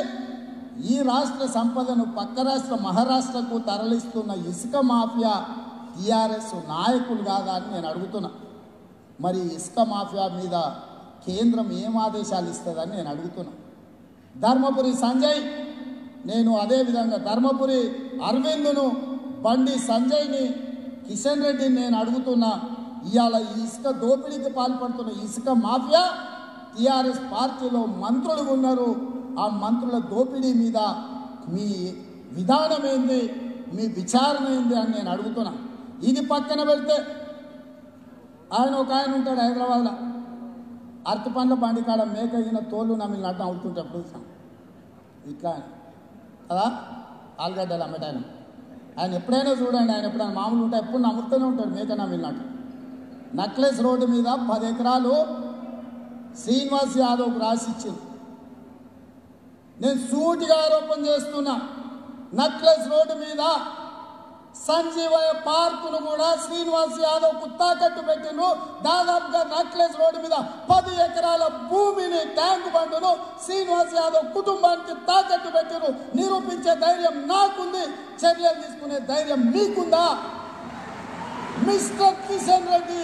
ఈ రాష్ట్ర సంపదను పక్క రాష్ట్ర మహారాష్ట్రకు తరలిస్తున్న ఇసుక మాఫియా టీఆర్ఎస్ నాయకులు కాదా అని నేను అడుగుతున్నా. మరి ఇసుక మాఫియా మీద కేంద్రం ఏం ఆదేశాలు ఇస్తుందని నేను అడుగుతున్నా. ధర్మపురి సంజయ్, నేను అదేవిధంగా ధర్మపురి అరవింద్ను, బండి సంజయ్ని, కిషన్ రెడ్డిని నేను అడుగుతున్నా. ఇవాళ ఈ ఇసుక దోపిడీకి పాల్పడుతున్న ఇసుక మాఫియా టీఆర్ఎస్ పార్టీలో మంత్రులు ఉన్నారు. ఆ మంత్రుల దోపిడీ మీద మీ విధానం ఏంది, మీ విచారణ ఏంది అని నేను అడుగుతున్నా. ఇది పక్కన పెడితే ఆయన ఒక ఆయన ఉంటాడు హైదరాబాద్లో, అరటి పండ్ల బండి కాడ మేకగిన తోళ్ళు నమ్మిలి నట్టు అవుతుంటప్పుడు ఇట్లా కదా ఆలుగడ్డలు అమ్మటాయన. ఆయన ఎప్పుడైనా చూడండి, ఆయన ఎప్పుడైనా మామూలు ఉంటాయి, ఎప్పుడు నమ్ముతూనే ఉంటాడు మేక నమ్మిలినట్టు. నక్లెస్ రోడ్డు మీద పది ఎకరాలు శ్రీనివాస్ యాదవ్కు రాసిచ్చింది. నేను సూటిగా ఆరోపణ చేస్తున్నా, నక్లెస్ రోడ్డు మీద సంజీవయ్య పార్కును కూడా శ్రీనివాస్ యాదవ్కు తాకట్టు పెట్టిను. దాదాపుగా నక్లెస్ రోడ్డు మీద పది ఎకరాల భూమిని, ట్యాంక్ బండును శ్రీనివాస్ యాదవ్ కుటుంబానికి తాకట్టు పెట్టిను. నిరూపించే ధైర్యం నాకుంది, చర్యలు తీసుకునే ధైర్యం మీకుందా? మిస్టర్ కిషన్ రెడ్డి,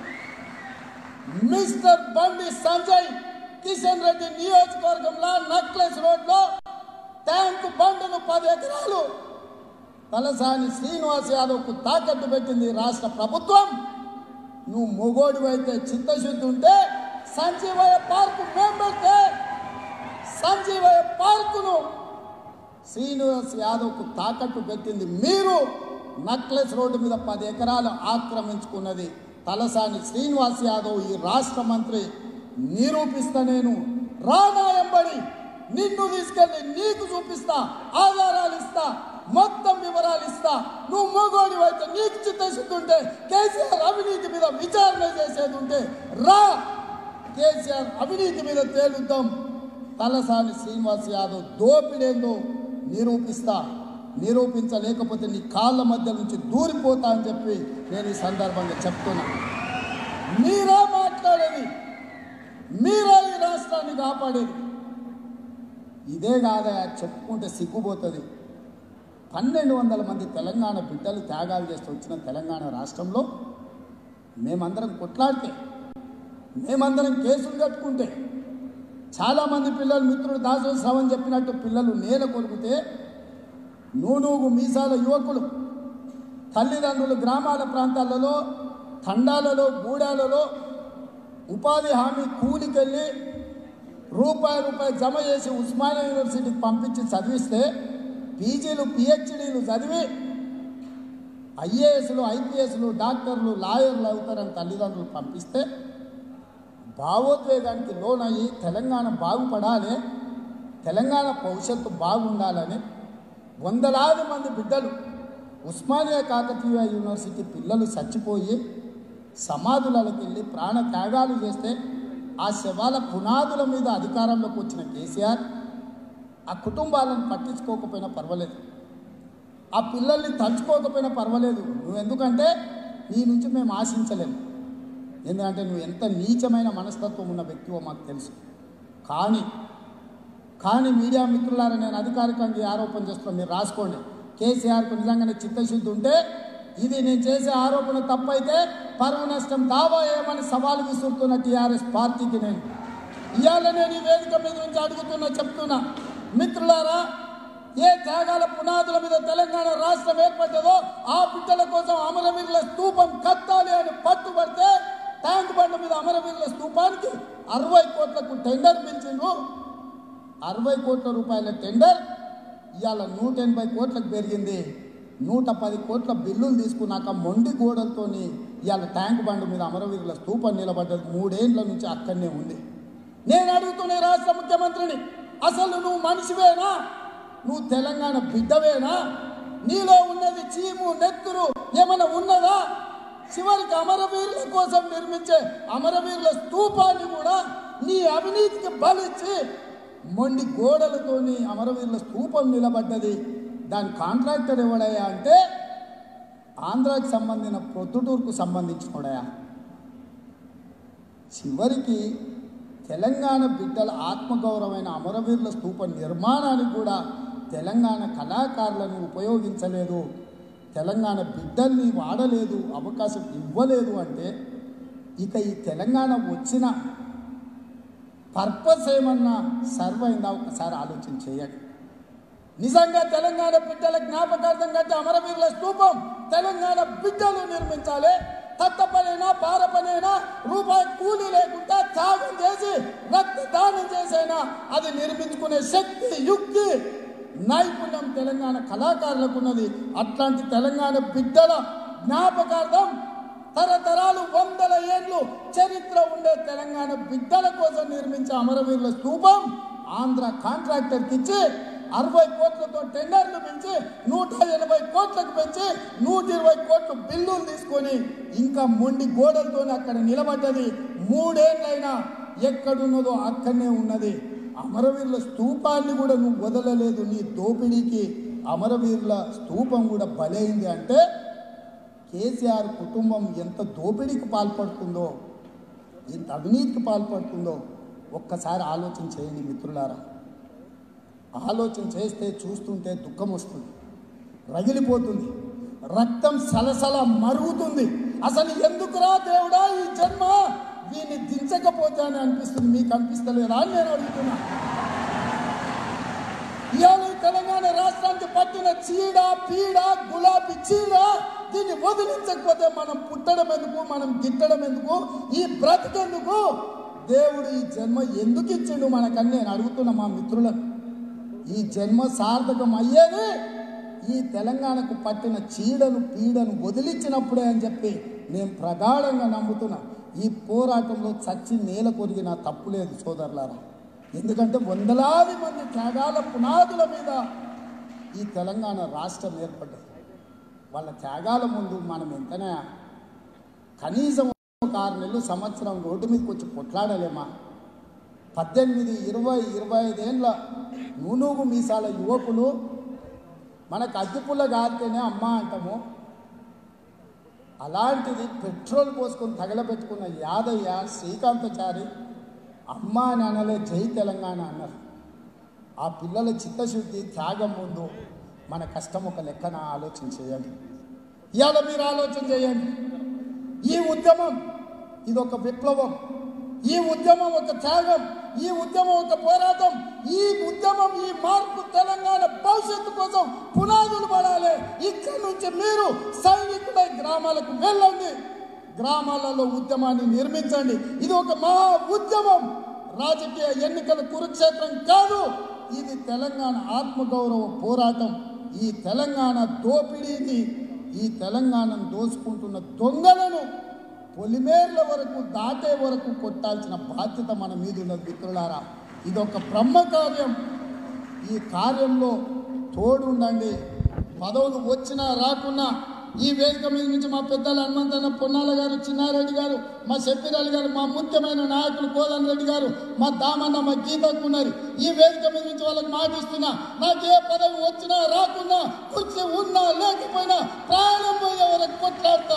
మిస్టర్ బండి సంజయ్, కిషన్ రెడ్డి నియోజకవర్గంలో నక్లెస్ రోడ్లో ట్యాంక్ బండును పది ఎకరాలు తలసాని శ్రీనివాస్ యాదవ్కు తాకట్టు పెట్టింది రాష్ట్ర ప్రభుత్వం. నువ్వు మొగోడు అయితే, చిత్తశుద్ధి ఉంటే సంజీవయ్య పార్కు మేము పెడితే సంజీవయ్య పార్కును శ్రీనివాస్ యాదవ్కు తాకట్టు పెట్టింది మీరు. నక్లెస్ రోడ్డు మీద పది ఎకరాలు ఆక్రమించుకున్నది తలసాని శ్రీనివాస్ యాదవ్, ఈ రాష్ట్ర మంత్రి. నిరూపిస్తా, నేను రానాయంబడి నిన్ను తీసుకెళ్ళి నీకు చూపిస్తా, ఆధారాలు ఇస్తా, మొత్తం వివరాలు ఇస్తా. నువ్వు మొగోడి అయితే, నీకు చిత్తశుద్ధి ఉంటే, కేసీఆర్ అవినీతి మీద విచారణ చేసేది ఉంటే రా, కేసీఆర్ అవినీతి మీద తేలుద్దాం. తలసాని శ్రీనివాస్ యాదవ్ దోపిడేందో నిరూపిస్తా. నిరూపించలేకపోతే నీ కాళ్ళ మధ్య నుంచి దూరిపోతా అని చెప్పి నేను ఈ సందర్భంగా చెప్తున్నా. మీరా మాట్లాడేది, మీరా ఈ రాష్ట్రాన్ని కాపాడేది. ఇదే కాదా చెప్పుకుంటే సిగ్గుపోతుంది. పన్నెండు వందల మంది తెలంగాణ బిడ్డలు త్యాగాలు చేస్తూ వచ్చిన తెలంగాణ రాష్ట్రంలో మేమందరం కొట్లాడితే, మేమందరం కేసులు కట్టుకుంటే, చాలామంది పిల్లలు మిత్రుడు దాసోత్సవం చెప్పినట్టు పిల్లలు నేల కొరికితే, నూనూగు మీసాల యువకులు తల్లిదండ్రులు గ్రామాల ప్రాంతాలలో, తండాలలో, గూడాలలో ఉపాధి హామీ కూలికెళ్ళి రూపాయి రూపాయి జమ చేసి ఉస్మానియా యూనివర్సిటీకి పంపించి చదివిస్తే, పీజీలు పిహెచ్డీలు చదివి ఐఏఎస్లు ఐపీఎస్లు డాక్టర్లు లాయర్లు అవుతారని తల్లిదండ్రులు పంపిస్తే, భావోద్వేగానికి లోనయ్యి తెలంగాణ బాగుపడాలి, తెలంగాణ భవిష్యత్తు బాగుండాలని వందలాది మంది బిడ్డలు ఉస్మానియా కాకతీయ యూనివర్సిటీ పిల్లలు చచ్చిపోయి సమాధులకు వెళ్ళి ప్రాణ త్యాగాలు చేస్తే, ఆ శవాల పునాదుల మీద అధికారంలోకి వచ్చిన కేసీఆర్ ఆ కుటుంబాలను పట్టించుకోకపోయినా పర్వాలేదు, ఆ పిల్లల్ని తలుచుకోకపోయినా పర్వాలేదు. నువ్వు ఎందుకంటే నీ నుంచి మేము ఆశించలేము, ఎందుకంటే నువ్వు ఎంత నీచమైన మనస్తత్వం ఉన్న వ్యక్తివో మాకు తెలుసు. కానీ కానీ మీడియా మిత్రులారా, నేను అధికారికంగా ఆరోపణ చేస్తున్నాను, మీరు రాసుకోండి. కేసీఆర్కు నిజంగానే చిత్తశుద్ధి ఉంటే ఇది నేను చేసే ఆరోపణ తప్పైతే పరువు నష్టం దావా ఏమని సవాలు విసురుతున్న టీఆర్ఎస్ పార్టీకి నేను ఇవాళ నేను ఈ వేదిక మీద నుంచి అడుగుతున్నా, చెప్తున్నా. మిత్రులారా, ఏ త్యాగాల పునాదుల మీద తెలంగాణ రాష్ట్రం ఏర్పడ్డదో ఆ బిడ్డల కోసం అమరవీరుల స్తూపం కట్టాలి అని పట్టుబడితే, ట్యాంక్ బండ్ మీద అమరవీరుల స్తూపానికి అరవై కోట్లకు టెండర్ పిలిచిండ్రు. అరవై కోట్ల రూపాయల టెండర్ ఇవాళ నూట ఎనభై కోట్లకు పెరిగింది. నూట పది కోట్ల బిల్లులు తీసుకున్నాక మొండి గోడలతో ఇవాళ ట్యాంక్ బండ్ మీద అమరవీరుల స్తూపం నిలబడ్డది. మూడేండ్ల నుంచి అక్కడనే ఉంది. నేను అడుగుతున్నా రాష్ట్ర ముఖ్యమంత్రిని, అసలు నువ్వు మనిషివేనా? నువ్వు తెలంగాణ బిడ్డవేనా? నీలో ఉన్నది చీము నెత్తురు ఏమైనా ఉన్నదా? చివరికి అమరవీరుల కోసం నిర్మించే అమరవీరుల స్తూపాన్ని కూడా నీ అవినీతికి బలిచ్చి మొండి గోడలతోని అమరవీరుల స్తూపం నిలబడ్డది. దాని కాంట్రాక్టర్ ఎవడయా అంటే ఆంధ్రాకి సంబంధించిన ప్రొద్దుటూరుకు సంబంధించినోడయా. చివరికి తెలంగాణ బిడ్డల ఆత్మగౌరవమైన అమరవీరుల స్తూప నిర్మాణానికి కూడా తెలంగాణ కళాకారులను ఉపయోగించలేదు, తెలంగాణ బిడ్డల్ని వాడలేదు, అవకాశం ఇవ్వలేదు. అంటే ఇక ఈ తెలంగాణ వచ్చిన పర్పస్ ఏమన్నా సర్వ్ అయిందా? ఒకసారి ఆలోచన చేయండి. నిజంగా తెలంగాణ బిడ్డల జ్ఞాపకార్థం కంటే అమరవీరుల స్తూపం తెలంగాణ బిడ్డలు నిర్మించాలి. తట్ట పనైనా పార పనైనా రూపాయి కూలీ లేకుండా త్యాగం చేసి రక్తదానం చేసైనా అది నిర్మించుకునే శక్తి, యుక్తి, నైపుణ్యం తెలంగాణ కళాకారులకు ఉన్నది. అట్లాంటి తెలంగాణ బిడ్డల జ్ఞాపకార్థం తరతరాలు వందల ఏళ్ళు చరిత్ర ఉండే తెలంగాణ బిడ్డల కోసం నిర్మించే అమరవీరుల స్తూపం ఆంధ్ర కాంట్రాక్టర్కి ఇచ్చి అరవై కోట్లతో టెండర్లు పెంచి నూట ఎనభై కోట్లకు పెంచి నూట ఇరవై కోట్లు బిల్లులు తీసుకొని ఇంకా మొండి గోడలతో అక్కడ నిలబడ్డది. మూడేళ్ళైనా ఎక్కడున్నదో అక్కడనే ఉన్నది. అమరవీరుల స్తూపాన్ని కూడా నువ్వు వదలలేదు. నీ దోపిడీకి అమరవీరుల స్తూపం కూడా బలైంది. అంటే కేసీఆర్ కుటుంబం ఎంత దోపిడీకి పాల్పడుతుందో, ఎంత అవినీతికి పాల్పడుతుందో ఒక్కసారి ఆలోచన చేయండి మిత్రులారా. ఆలోచన చేస్తే చూస్తుంటే దుఃఖం వస్తుంది, రగిలిపోతుంది, రక్తం సలసల మరుగుతుంది. అసలు ఎందుకురా దేవుడా ఈ జన్మ, దీన్ని దించకపోతే అని అనిపిస్తుంది. మీకు అనిపిస్తలేదా అని నేను అడుగుతున్నా. ఇవాళ తెలంగాణ రాష్ట్రానికి పట్టిన చీడ పీడ గులాబీ చీడ, దీన్ని వదిలించకపోతే మనం పుట్టడం ఎందుకు, మనం గిట్టడం ఎందుకు, ఈ బ్రతికెందుకు? దేవుడు ఈ జన్మ ఎందుకు ఇచ్చిండు మనకని నేను అడుగుతున్నా మా మిత్రులను. ఈ జన్మ సార్థకం అయ్యేది ఈ తెలంగాణకు పట్టిన చీడను పీడను వదిలించినప్పుడే అని చెప్పి నేను ప్రగాఢంగా నమ్ముతున్నా. ఈ పోరాటంలో చచ్చి నేల కొరిగిన తప్పు లేదు సోదరులారా. ఎందుకంటే వందలాది మంది త్యాగాల పునాదుల మీద ఈ తెలంగాణ రాష్ట్రం ఏర్పడ్డది. వాళ్ళ త్యాగాల ముందు మనం ఎంతనే కనీసం ఒక ఆరు నెలలు సంవత్సరం రోడ్డు మీదకి వచ్చి కొట్లాడలేమా? పద్దెనిమిది ఇరవై ఇరవై ఐదేళ్ళ నూనూగు మీసాల యువకులు మనకు అగ్గిపుల్ల కాలితేనే అమ్మ అంటాము. అలాంటిది పెట్రోల్ పోసుకొని తగలబెట్టుకున్న యాదయ్య శ్రీకాంతచారి అమ్మ అని అనలే, జై తెలంగాణ అన్నారు. ఆ పిల్లల చిత్తశుద్ధి త్యాగం ముందు మన కష్టం ఒక లెక్కన ఆలోచన చేయండి. ఇవాళ మీరు ఆలోచన చేయండి. ఈ ఉద్యమం ఇది ఒక విప్లవం, ఈ ఉద్యమం ఒక త్యాగం, ఈ ఉద్యమం ఒక పోరాటం, ఈ ఉద్యమం ఈ మార్పు తెలంగాణ భవిష్యత్తు కోసం పునాదులు పడాలి. ఇక్కడి నుంచి మీరు సైనికులై గ్రామాలకు వెళ్ళండి, గ్రామాలలో ఉద్యమాన్ని నిర్మించండి. ఇది ఒక మహా ఉద్యమం, రాజకీయ ఎన్నికల కురుక్షేత్రం కాదు. ఇది తెలంగాణ ఆత్మగౌరవ పోరాటం. ఈ తెలంగాణ దోపిడీని, ఈ తెలంగాణను దోచుకుంటున్న దొంగలను పొలిమేర్ల వరకు దాటే వరకు కొట్టాల్సిన బాధ్యత మన మీద ఉన్నది మిత్రులారా. ఇదొక బ్రహ్మ కార్యం. ఈ కార్యంలో తోడుండండి. పదవులు వచ్చినా రాకున్నా ఈ వేదిక మీద నుంచి మా పెద్దలు హనుమంతన్న పొన్నాల గారు, చిన్నారెడ్డి గారు, మా షబ్బీరాలు గారు, మా ముఖ్యమైన నాయకులు కోదన్ రెడ్డి గారు, మా దామన్న, మా గీతకున్నారు. ఈ వేదిక మీద నుంచి వాళ్ళకి మాటిస్తున్నా, నాకు ఏ పదవి వచ్చినా రాకున్నా, కుర్చీ ఉన్నా లేకపోయినా ప్రాణం పోయే వరకు కొట్లాడతా,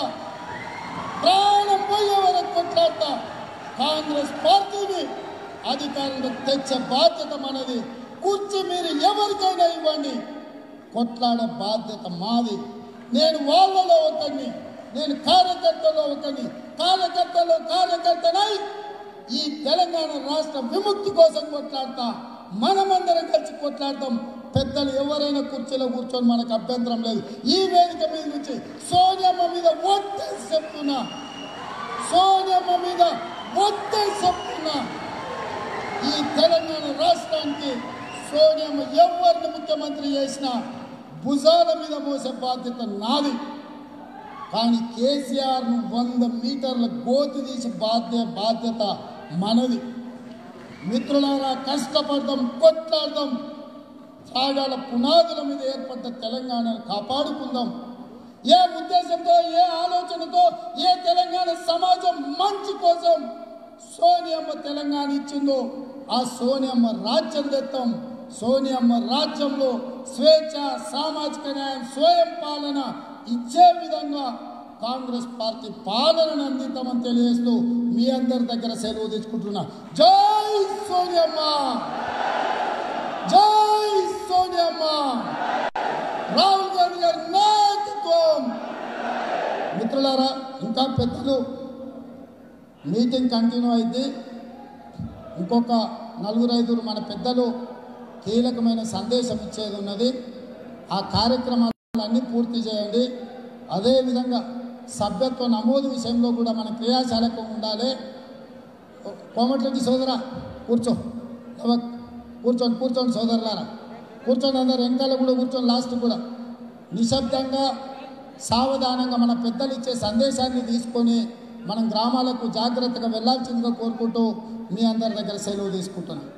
ప్రాణం పోయే వరకు కొట్లాడతా. కాంగ్రెస్ పార్టీని అధికారంలో తెచ్చే బాధ్యత మనది. కుర్చీ మీరు ఎవరికైనా ఇవ్వండి, కొట్లాడే బాధ్యత మాది. నేను వాళ్ళలో ఒకరిని, నేను కార్యకర్తలో ఒకరిని, కార్యకర్తలో కార్యకర్తనై ఈ తెలంగాణ రాష్ట్ర విముక్తి కోసం కొట్లాడతా. మనమందరం కలిసి కొట్లాడతాం. పెద్దలు ఎవరైనా కుర్చీలో కూర్చొని మనకు అభ్యంతరం లేదు. ఈ వేదిక మీద నుంచి సోనియమ్మ మీద ఒత్తిడి చెప్తున్నా, సోనియమ్మ మీద ఒత్తిడి చెప్తున్నా. ఈ తెలంగాణ రాష్ట్రానికి సోనియమ్మ ఎవరిని ముఖ్యమంత్రి చేసినా భుజాల మీద మోసే బాధ్యత నాది. కానీ కేసీఆర్ను వంద మీటర్ల గోతి తీసి బాధ్య బాధ్యత మనది. మిత్రులారా, కష్టపడదాం, కొట్లాడదాం. త్యాగాల పునాదుల మీద ఏర్పడ్డ తెలంగాణను కాపాడుకుందాం. ఏ ఉద్దేశంతో, ఏ ఆలోచనతో, ఏ తెలంగాణ సమాజం మంచి కోసం సోనియమ్మ తెలంగాణ ఇచ్చిందో ఆ సోనియమ్మ రాజ్యం తెస్తాం. సోనియమ్మ రాజ్యంలో స్వేచ్ఛ, సామాజిక న్యాయం, స్వయం పాలన ఇచ్చే విధంగా కాంగ్రెస్ పార్టీ పాలనను అందిద్దామని తెలియజేస్తూ మీ అందరి దగ్గర సెలవు తీసుకుంటున్నా. జై సోనియమ్మ, జై సోనియమ్మ, రాహుల్ గాంధీ గారి నాయకత్వం. మిత్రులారా, ఇంకా పెద్దలు మీటింగ్ కంటిన్యూ అయింది. ఇంకొక నలుగురు ఐదుగురు మన పెద్దలు కీలకమైన సందేశం ఇచ్చేది ఉన్నది. ఆ కార్యక్రమాలన్నీ పూర్తి చేయండి. అదేవిధంగా సభ్యత్వ నమోదు విషయంలో కూడా మన క్రియాశీలకం ఉండాలి. కోమటిరెడ్డి సోదరా కూర్చో, కూర్చోండి కూర్చోండి సోదరులారా, కూర్చొని అందరు వెనకాల కూడా కూర్చొని, లాస్ట్ కూడా నిశ్శబ్దంగా సావధానంగా మన పెద్దలు ఇచ్చే సందేశాన్ని తీసుకొని మనం గ్రామాలకు జాగ్రత్తగా వెళ్లాల్సిందిగా కోరుకుంటూ మీ అందరి దగ్గర సెలవు తీసుకుంటున్నాను.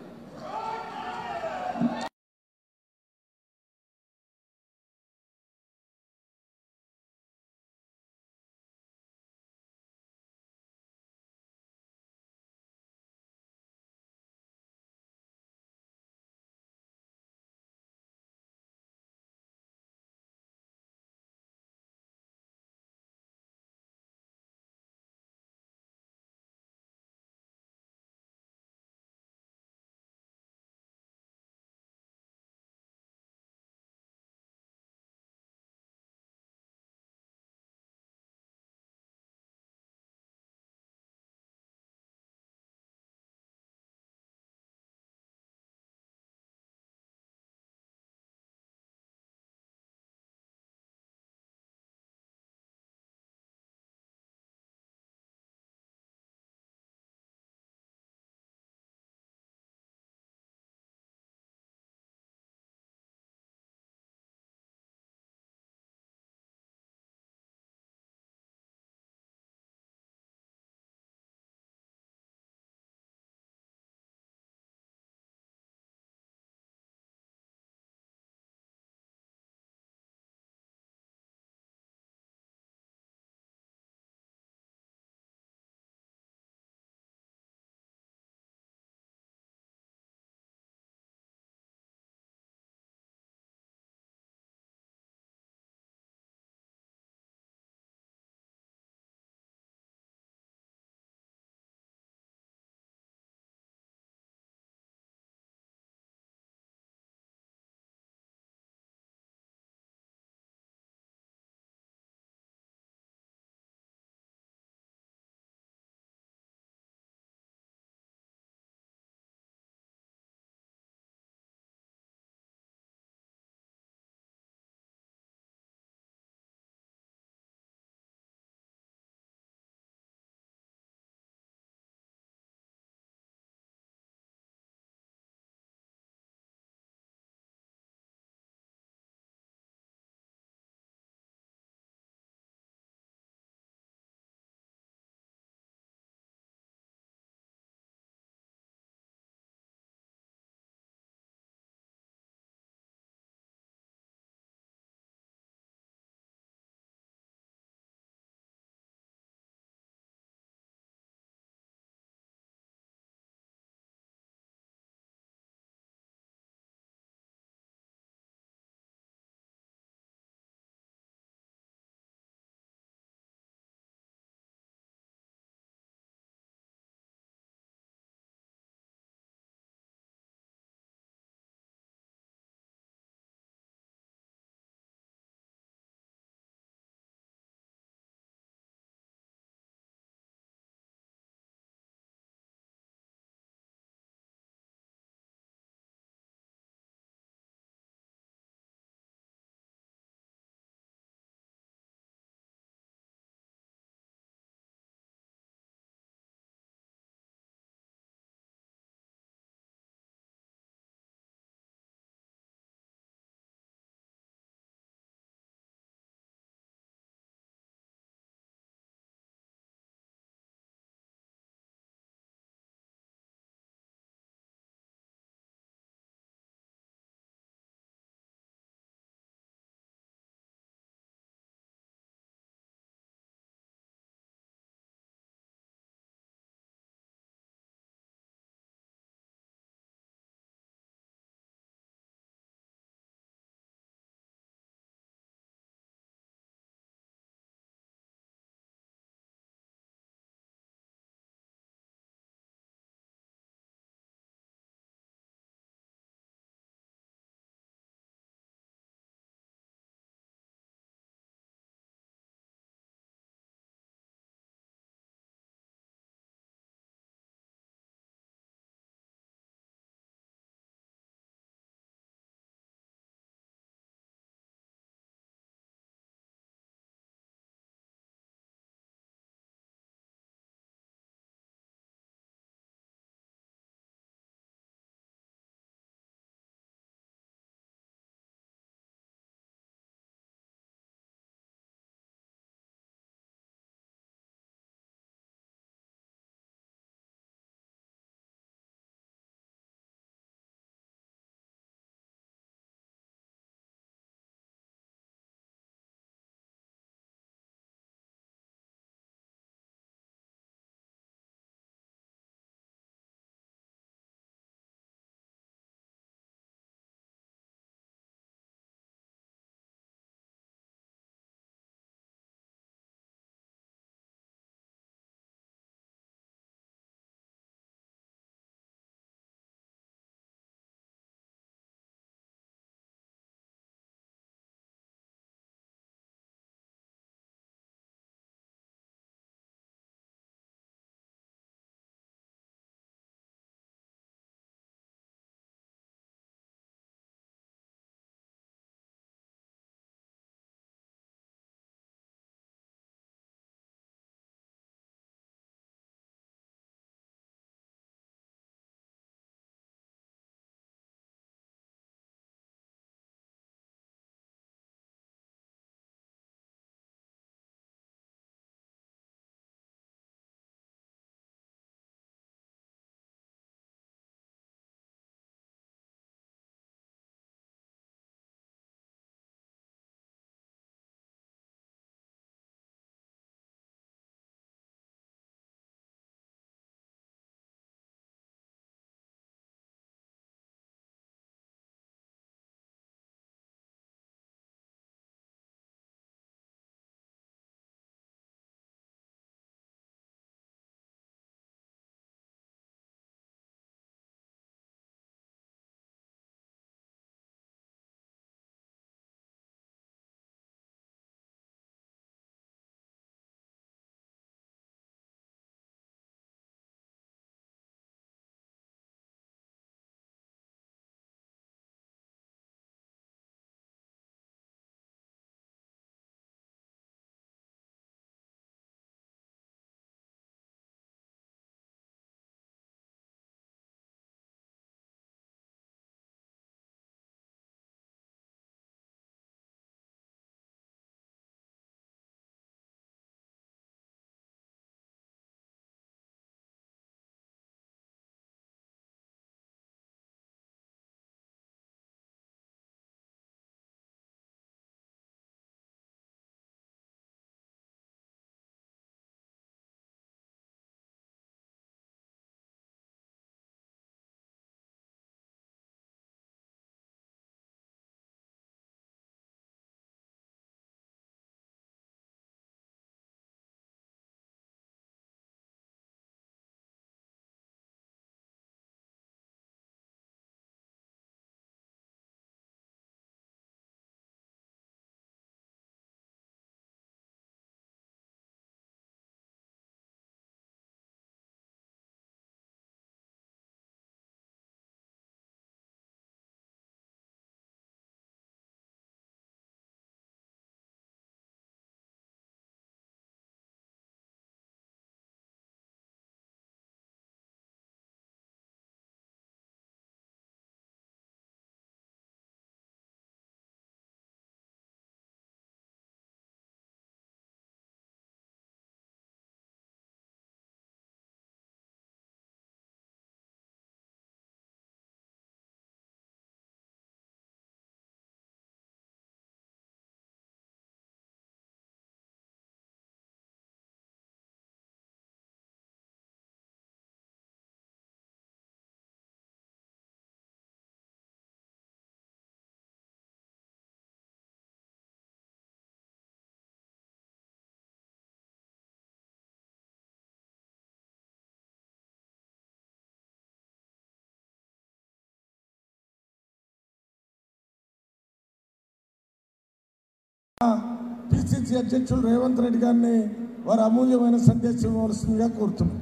పిసిసి అధ్యక్షులు రేవంత్ రెడ్డి గారిని వారి అమూల్యమైన సందేశం ఇవ్వవలసిందిగా కోరుతున్నాం.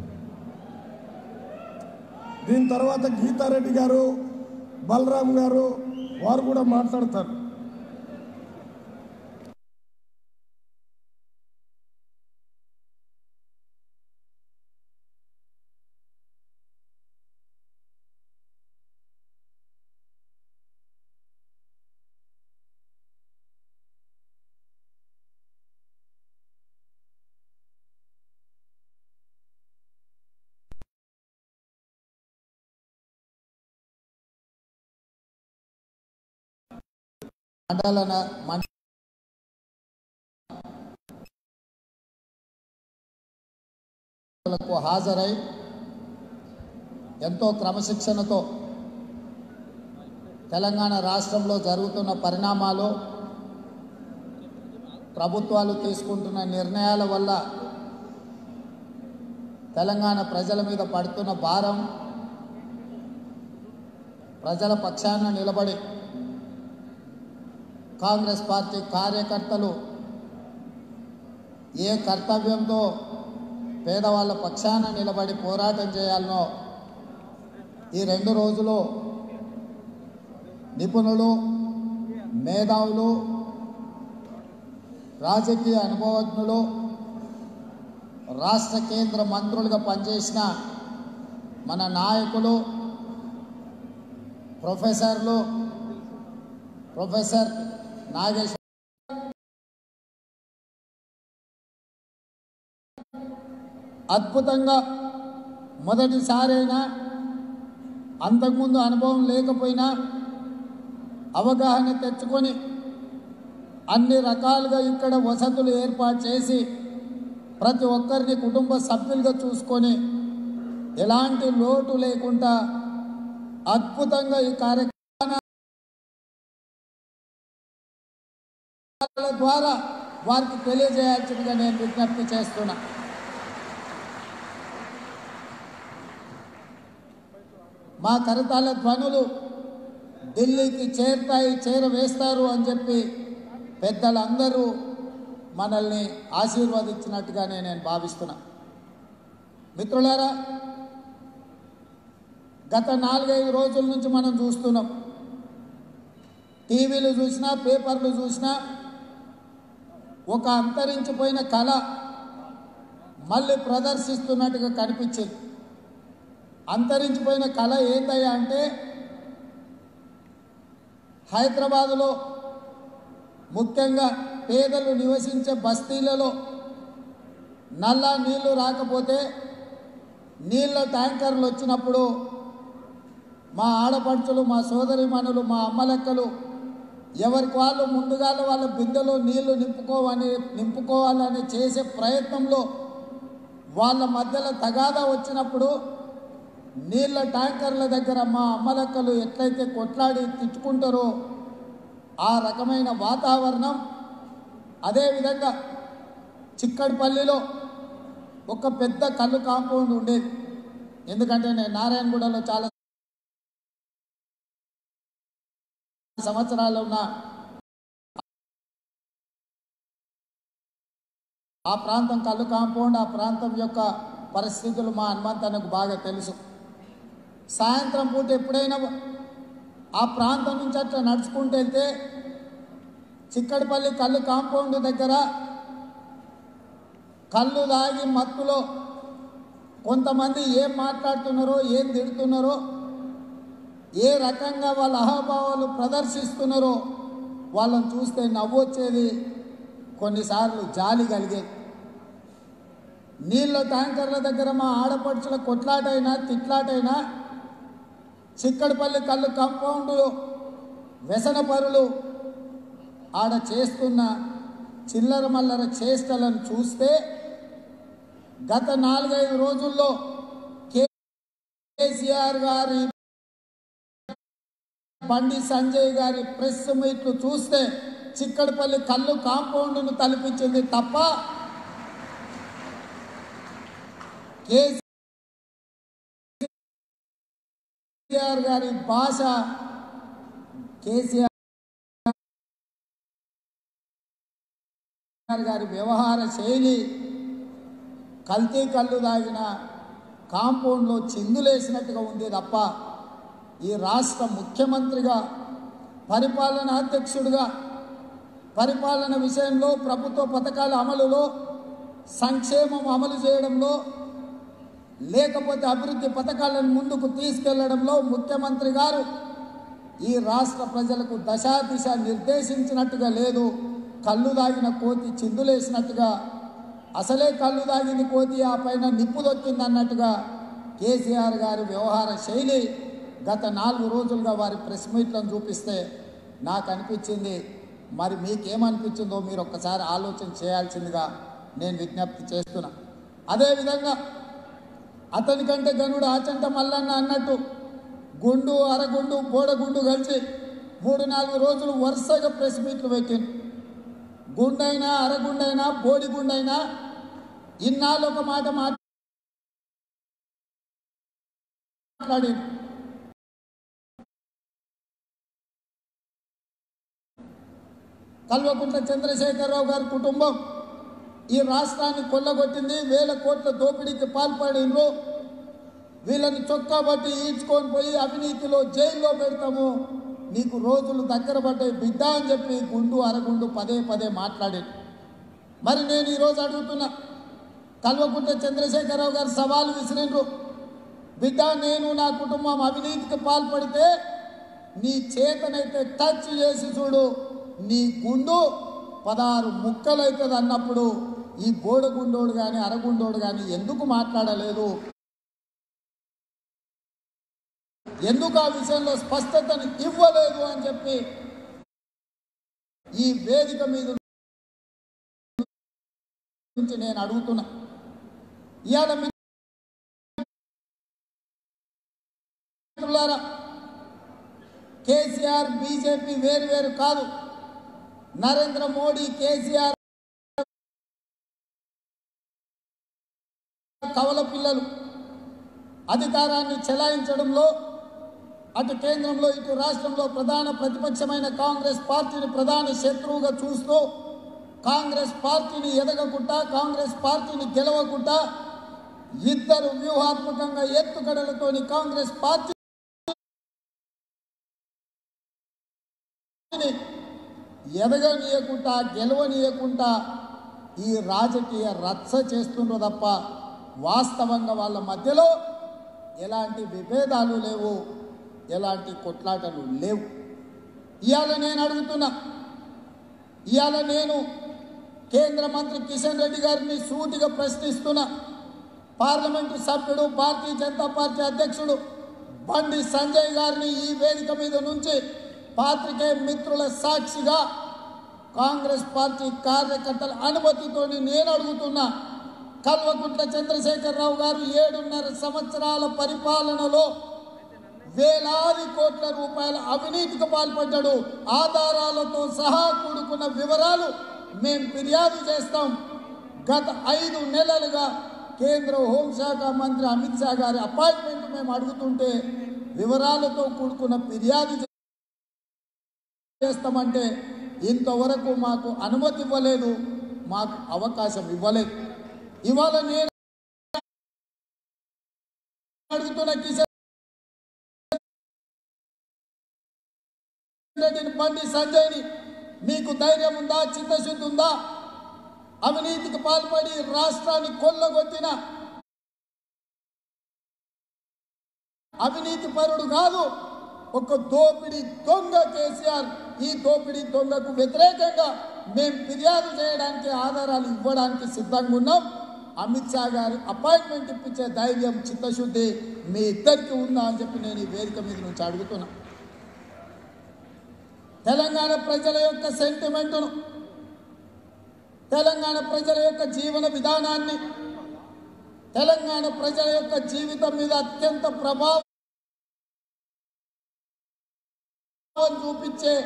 దీని తర్వాత గీతారెడ్డి గారు, బలరాం గారు వారు కూడా మాట్లాడతారు. మండల మండలకు హాజరై ఎంతో క్రమశిక్షణతో తెలంగాణ రాష్ట్రంలో జరుగుతున్న పరిణామాలు, ప్రభుత్వాలు తీసుకుంటున్న నిర్ణయాల వల్ల తెలంగాణ ప్రజల మీద పడుతున్న భారం, ప్రజల పక్షాన నిలబడి కాంగ్రెస్ పార్టీ కార్యకర్తలు ఏ కర్తవ్యంతో పేదవాళ్ళ పక్షాన నిలబడి పోరాటం చేయాలనో ఈ రెండు రోజులు నిపుణులు, మేధావులు, రాజకీయ అనుభవజ్ఞులు, రాష్ట్ర కేంద్ర మంత్రులుగా పనిచేసిన మన నాయకులు, ప్రొఫెసర్లు, ప్రొఫెసర్ నాగేశ్వర అద్భుతంగా మొదటిసారైనా, అంతకుముందు అనుభవం లేకపోయినా అవగాహన తెచ్చుకొని అన్ని రకాలుగా ఇక్కడ వసతులు ఏర్పాటు చేసి ప్రతి ఒక్కరిని కుటుంబ సభ్యులుగా చూసుకొని ఎలాంటి లోటు లేకుండా అద్భుతంగా ఈ కార్యక్రమం ద్వారా వారికి తెలియజేయాల్సిందిగా నేను విజ్ఞప్తి చేస్తున్నా. మా కరతాళ ధ్వనులు ఢిల్లీకి చేరుతాయి, చేరవేస్తారు అని చెప్పి పెద్దలందరూ మనల్ని ఆశీర్వదించినట్టుగానే నేను భావిస్తున్నా. మిత్రులారా, గత నాలుగైదు రోజుల నుంచి మనం చూస్తున్నాం, టీవీలు చూసినా పేపర్లు చూసినా ఒక అంతరించిపోయిన కళ మళ్ళీ ప్రదర్శిస్తున్నట్టుగా కనిపించింది. అంతరించిపోయిన కళ ఏందయ్యా అంటే, హైదరాబాదులో ముఖ్యంగా పేదలు నివసించే బస్తీలలో నల్లా నీళ్లు రాకపోతే నీళ్ళ ట్యాంకర్లు వచ్చినప్పుడు మా ఆడపడుచులు, మా సోదరిమణులు, మా అమ్మలెక్కలు ఎవరికి వాళ్ళు ముందుగా వాళ్ళ బిందెలో నీళ్లు నింపుకోవని నింపుకోవాలని చేసే ప్రయత్నంలో వాళ్ళ మధ్యలో తగాదా వచ్చినప్పుడు నీళ్ళ ట్యాంకర్ల దగ్గర మా అమ్మలక్కలు ఎట్లయితే కొట్లాడి తిట్టుకుంటారో ఆ రకమైన వాతావరణం. అదేవిధంగా చిక్కడిపల్లిలో ఒక పెద్ద కళ్ళు కాంపౌండ్ ఉండేది. ఎందుకంటే నేను నారాయణగూడలో చాలా సంవత్సరాలు ఉన్న ఆ ప్రాంతం కళ్ళు కాంపౌండ్, ఆ ప్రాంతం యొక్క పరిస్థితులు మా హనుమంతన్నకు బాగా తెలుసు. సాయంత్రం పూట ఎప్పుడైనా ఆ ప్రాంతం నుంచి అట్లా నడుచుకుంటూ వెళ్తే చిక్కడిపల్లి కళ్ళు కాంపౌండ్ దగ్గర కళ్ళు తాగి మత్తులో కొంతమంది ఏం మాట్లాడుతున్నారో, ఏం తిడుతున్నారో, ఏ రకంగా వాళ్ళ అహాభావాలు ప్రదర్శిస్తున్నారో వాళ్ళని చూస్తే నవ్వు వచ్చేది, కొన్నిసార్లు జాలి కలిగేది. నీళ్ళ ట్యాంకర్ల దగ్గర మా ఆడపడుచుల కొట్లాటైనా తిట్లాటైనా చిక్కడిపల్లి కళ్ళు కాంపౌండ్ వ్యసన పరులు ఆడ చేస్తున్న చిల్లర మల్లర చేష్టలను చూస్తే గత నాలుగైదు రోజుల్లో కేసీఆర్ గారి, బండి సంజయ్ గారి ప్రెస్ మీట్లు చూస్తే చిక్కడిపల్లి కళ్ళు కాంపౌండ్ను తలపించింది తప్ప కేసీఆర్ గారి భాష, కేసీఆర్ గారి వ్యవహార శైలి కల్తీ కళ్ళు తాగిన కాంపౌండ్లో చిందులేసినట్టుగా ఉంది తప్ప ఈ రాష్ట్ర ముఖ్యమంత్రిగా పరిపాలన అధ్యక్షుడిగా పరిపాలన విషయంలో ప్రభుత్వ పథకాల అమలులో సంక్షేమం అమలు చేయడంలో లేకపోతే అభివృద్ధి పథకాలను ముందుకు తీసుకెళ్లడంలో ముఖ్యమంత్రి గారు ఈ రాష్ట్ర ప్రజలకు దశా దిశ నిర్దేశించినట్టుగా లేదు. కళ్ళు దాగిన కోతి చిందులేసినట్టుగా అసలే కళ్ళు దాగింది కోతి ఆ పైన నిప్పు దొక్కింది అన్నట్టుగా కేసీఆర్ గారి వ్యవహార శైలి గత నాలుగు రోజులుగా వారి ప్రెస్ మీట్లను చూపిస్తే నాకు అనిపించింది. మరి మీకేమనిపించిందో మీరు ఒక్కసారి ఆలోచన చేయాల్సిందిగా నేను విజ్ఞప్తి చేస్తున్నా. అదేవిధంగా అతనికంటే గనుడు ఆచంట మల్లన్న అన్నట్టు గుండు అరగుండు బోడగుండు కలిసి మూడు నాలుగు రోజులు వరుసగా ప్రెస్ మీట్లు పెట్టింది. గుండైనా అరగుండైనా బోడిగుండైనా ఇన్నాళ్ళు ఒక మాట మాట్లాడి కల్వకుంట్ల చంద్రశేఖరరావు గారి కుటుంబం ఈ రాష్ట్రాన్ని కొల్లగొట్టింది. వేల కోట్ల దోపిడీకి పాల్పడిండ్రు. వీళ్ళని చొక్కా బట్టి ఈడ్చుకొని పోయి అవినీతిలో జైల్లో పెడతాము, నీకు రోజులు దగ్గర పడ్డాయి బిడ్డ అని చెప్పి గుండు అరగుండు పదే పదే మాట్లాడాడు. మరి నేను ఈరోజు అడుగుతున్నా, కల్వకుంట్ల చంద్రశేఖరరావు గారు సవాలు విసిరిండ్రు. బిడ్డ నేను నా కుటుంబం అవినీతికి పాల్పడితే నీ చేతనైతే టచ్ చేసి చూడు, నీ గుండు పదహారు ముక్కలవుతుంది అన్నప్పుడు ఈ బోడగుండోడు కానీ అరగుండోడు కానీ ఎందుకు మాట్లాడలేదు? ఎందుకు ఆ విషయంలో స్పష్టతను ఇవ్వలేదు అని చెప్పి ఈ వేదిక మీద నుంచి నేను అడుగుతున్నా. ఇవాళ మిత్రులారా, కేసీఆర్ బీజేపీ వేరు వేరు కాదు. నరేంద్ర మోడీ కేసీఆర్ కవల పిల్లలు. అధికారాన్ని చెలాయించడంలో అటు కేంద్రంలో ఇటు రాష్ట్రంలో ప్రధాన ప్రతిపక్షమైన కాంగ్రెస్ పార్టీని ప్రధాన శత్రువుగా చూస్తూ కాంగ్రెస్ పార్టీని ఎదగకుండా కాంగ్రెస్ పార్టీని గెలవకుండా ఇద్దరు వ్యూహాత్మకంగా ఎత్తుగడలతోని కాంగ్రెస్ పార్టీ ఎదగనీయకుండా గెలవనీయకుండా ఈ రాజకీయ రచ్చ చేస్తుండ్రు తప్ప వాస్తవంగా వాళ్ళ మధ్యలో ఎలాంటి విభేదాలు లేవు, ఎలాంటి కొట్లాటలు లేవు. ఇవాళ నేను అడుగుతున్నా, ఇవాళ నేను కేంద్ర మంత్రి కిషన్ రెడ్డి గారిని సూటిగా ప్రశ్నిస్తున్నా. పార్లమెంటు సభ్యుడు భారతీయ జనతా పార్టీ అధ్యక్షుడు బండి సంజయ్ గారిని ఈ వేదిక మీద నుంచి పాత్రికేయ మిత్రుల సాక్షిగా కాంగ్రెస్ పార్టీ కార్యకర్తల అనుమతితోని నేను అడుగుతున్నా, కల్వకుంట్ల చంద్రశేఖరరావు గారు ఏడున్నర సంవత్సరాల పరిపాలనలో వేలాది కోట్ల రూపాయల అవినీతికి పాల్పడ్డాడు. ఆధారాలతో సహా కూడుకున్న వివరాలు మేము ఫిర్యాదు చేస్తాం. గత ఐదు నెలలుగా కేంద్ర హోంశాఖ మంత్రి అమిత్ షా గారి అపాయింట్మెంట్ మేము అడుగుతుంటే వివరాలతో కూడుకున్న ఫిర్యాదు చేస్తామంటే ఇంతవరకు మాకు అనుమతి ఇవ్వలేదు, మాకు అవకాశం ఇవ్వలేదు. ఇవాళ నేను అడుగుతున్న కిషన్ రెడ్డిని బండి సంజయ్ని, మీకు ధైర్యం ఉందా, చిత్తశుద్ధి ఉందా? అవినీతికి పాల్పడి రాష్ట్రాన్ని కొల్లగొట్టిన అవినీతి పరుడు కాదు, ఒక దోపిడీ దొంగ కేసీఆర్. ఈ దోపిడీ దొంగకు వ్యతిరేకంగా మేము ఫిర్యాదు చేయడానికి ఆధారాలు ఇవ్వడానికి సిద్ధంగా ఉన్నాం. అమిత్ షా గారి అపాయింట్మెంట్ ఇప్పించే ధైర్యం చిత్తశుద్ధి మీ ఇద్దరికి ఉందా అని చెప్పి నేను ఈ వేదిక మీద నుంచి అడుగుతున్నా. తెలంగాణ ప్రజల యొక్క సెంటిమెంటును, తెలంగాణ ప్రజల యొక్క జీవన విధానాన్ని, తెలంగాణ ప్రజల యొక్క జీవితం మీద అత్యంత ప్రభావం చూపించే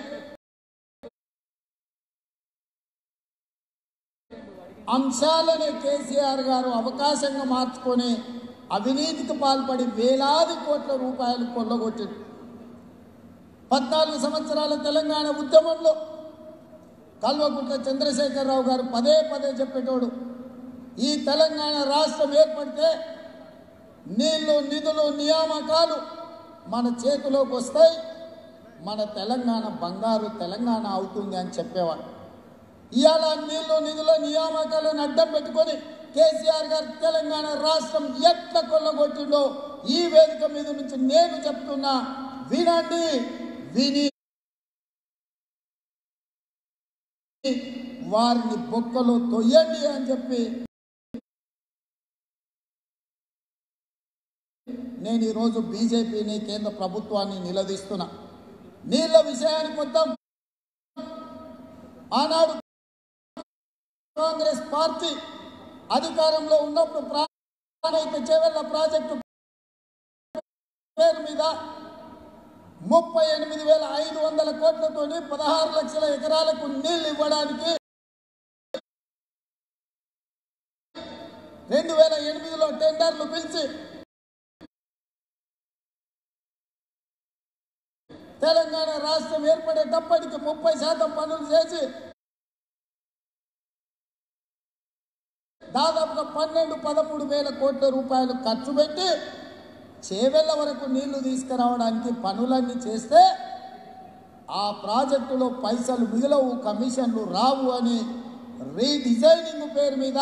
అంశాలని కేసీఆర్ గారు అవకాశంగా మార్చుకొని అవినీతికి పాల్పడి వేలాది కోట్ల రూపాయలు కొల్లగొట్టారు. పద్నాలుగు సంవత్సరాల తెలంగాణ ఉద్యమంలో కల్వకుంట్ల చంద్రశేఖరరావు గారు పదే పదే చెప్పేటోడు, ఈ తెలంగాణ రాష్ట్రం ఏర్పడితే నీళ్లు నిధులు నియామకాలు మన చేతిలోకి వస్తాయి, మన తెలంగాణ బంగారు తెలంగాణ అవుతుంది అని చెప్పేవాడు. ఇవాళ నీళ్లు నిధుల నియామకాలను అడ్డం పెట్టుకొని కేసీఆర్ గారు తెలంగాణ రాష్ట్రం ఎట్లా కొల్లగొట్టిండో ఈ వేదిక మీద నుంచి నేను చెప్తున్నా, వినండి, విని వారిని బొక్కలో తొయ్యండి అని చెప్పి నేను ఈరోజు బీజేపీని కేంద్ర ప్రభుత్వాన్ని నిలదీస్తున్నా. నీళ్ల విషయానికి మొత్తం ఆనాడు కాంగ్రెస్ పార్టీ అధికారంలో ఉన్నప్పుడు ప్రాణహిత చేవెళ్ల ప్రాజెక్టు పేరు మీద ముప్పై ఎనిమిది వేల ఐదు వందల కోట్లతో పదహారు లక్షల ఎకరాలకు నీళ్లు ఇవ్వడానికి రెండు వేల ఎనిమిదిలో టెండర్లు పిలిచి తెలంగాణ రాష్ట్రం ఏర్పడేటప్పటికి ముప్పై శాతం పనులు చేసి దాదాపుగా పన్నెండు పదమూడు వేల కోట్ల రూపాయలు ఖర్చు పెట్టి చేవెళ్ల వరకు నీళ్లు తీసుకురావడానికి పనులన్నీ చేస్తే ఆ ప్రాజెక్టులో పైసలు మిగలవు, కమిషన్లు రావు అని రీడిజైనింగ్ పేరు మీద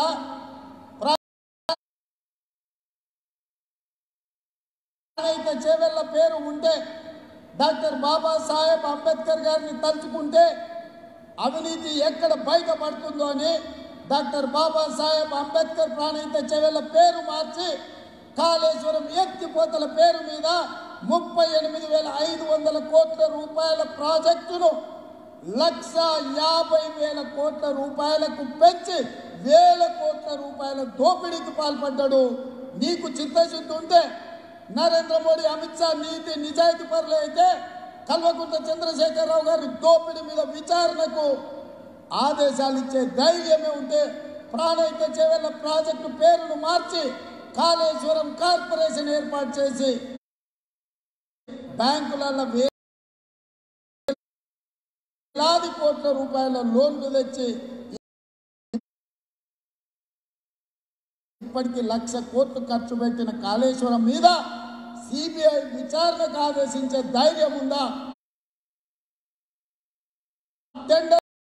చేవెళ్ల పేరు ఉంటే డాక్టర్ బాబాసాహెబ్ అంబేద్కర్ గారిని తలుచుకుంటే అవినీతి ఎక్కడ బయటపడుతుందో అని డాక్టర్ బాబాసాహెబ్ అంబేద్కర్ ప్రాణహిత చేవెళ్ల పేరు మార్చి కాళేశ్వరం ఎత్తిపోతల పేరు మీద ముప్పై ఎనిమిది వేల ఐదు వందల కోట్ల రూపాయల ప్రాజెక్టును లక్ష యాభై వేల కోట్ల రూపాయలకు పెంచి వేల కోట్ల రూపాయల దోపిడీకి పాల్పడ్డాడు. నీకు చిత్తశుద్ధి ఉంటే నరేంద్ర మోడీ, అమిత్ షా నీతి నిజాయితీ పరులు అయితే కల్వకుంట్ల చంద్రశేఖరరావు గారి దోపిడీ మీద విచారణకు ఆదేశాలు ఇచ్చే ధైర్యమే ఉంటే ప్రాణహిత చేవెళ్ల ప్రాజెక్టు పేరును మార్చి కాళేశ్వరం కార్పొరేషన్ ఏర్పాటు చేసి బ్యాంకులలో వేలాది కోట్ల రూపాయల లోన్లు తెచ్చి ఇప్పటికీ లక్ష కోట్లు ఖర్చు పెట్టిన కాళేశ్వరం మీద సిబిఐ విచారణకు ఆదేశించే ధైర్యం ఉందా? టెండర్ల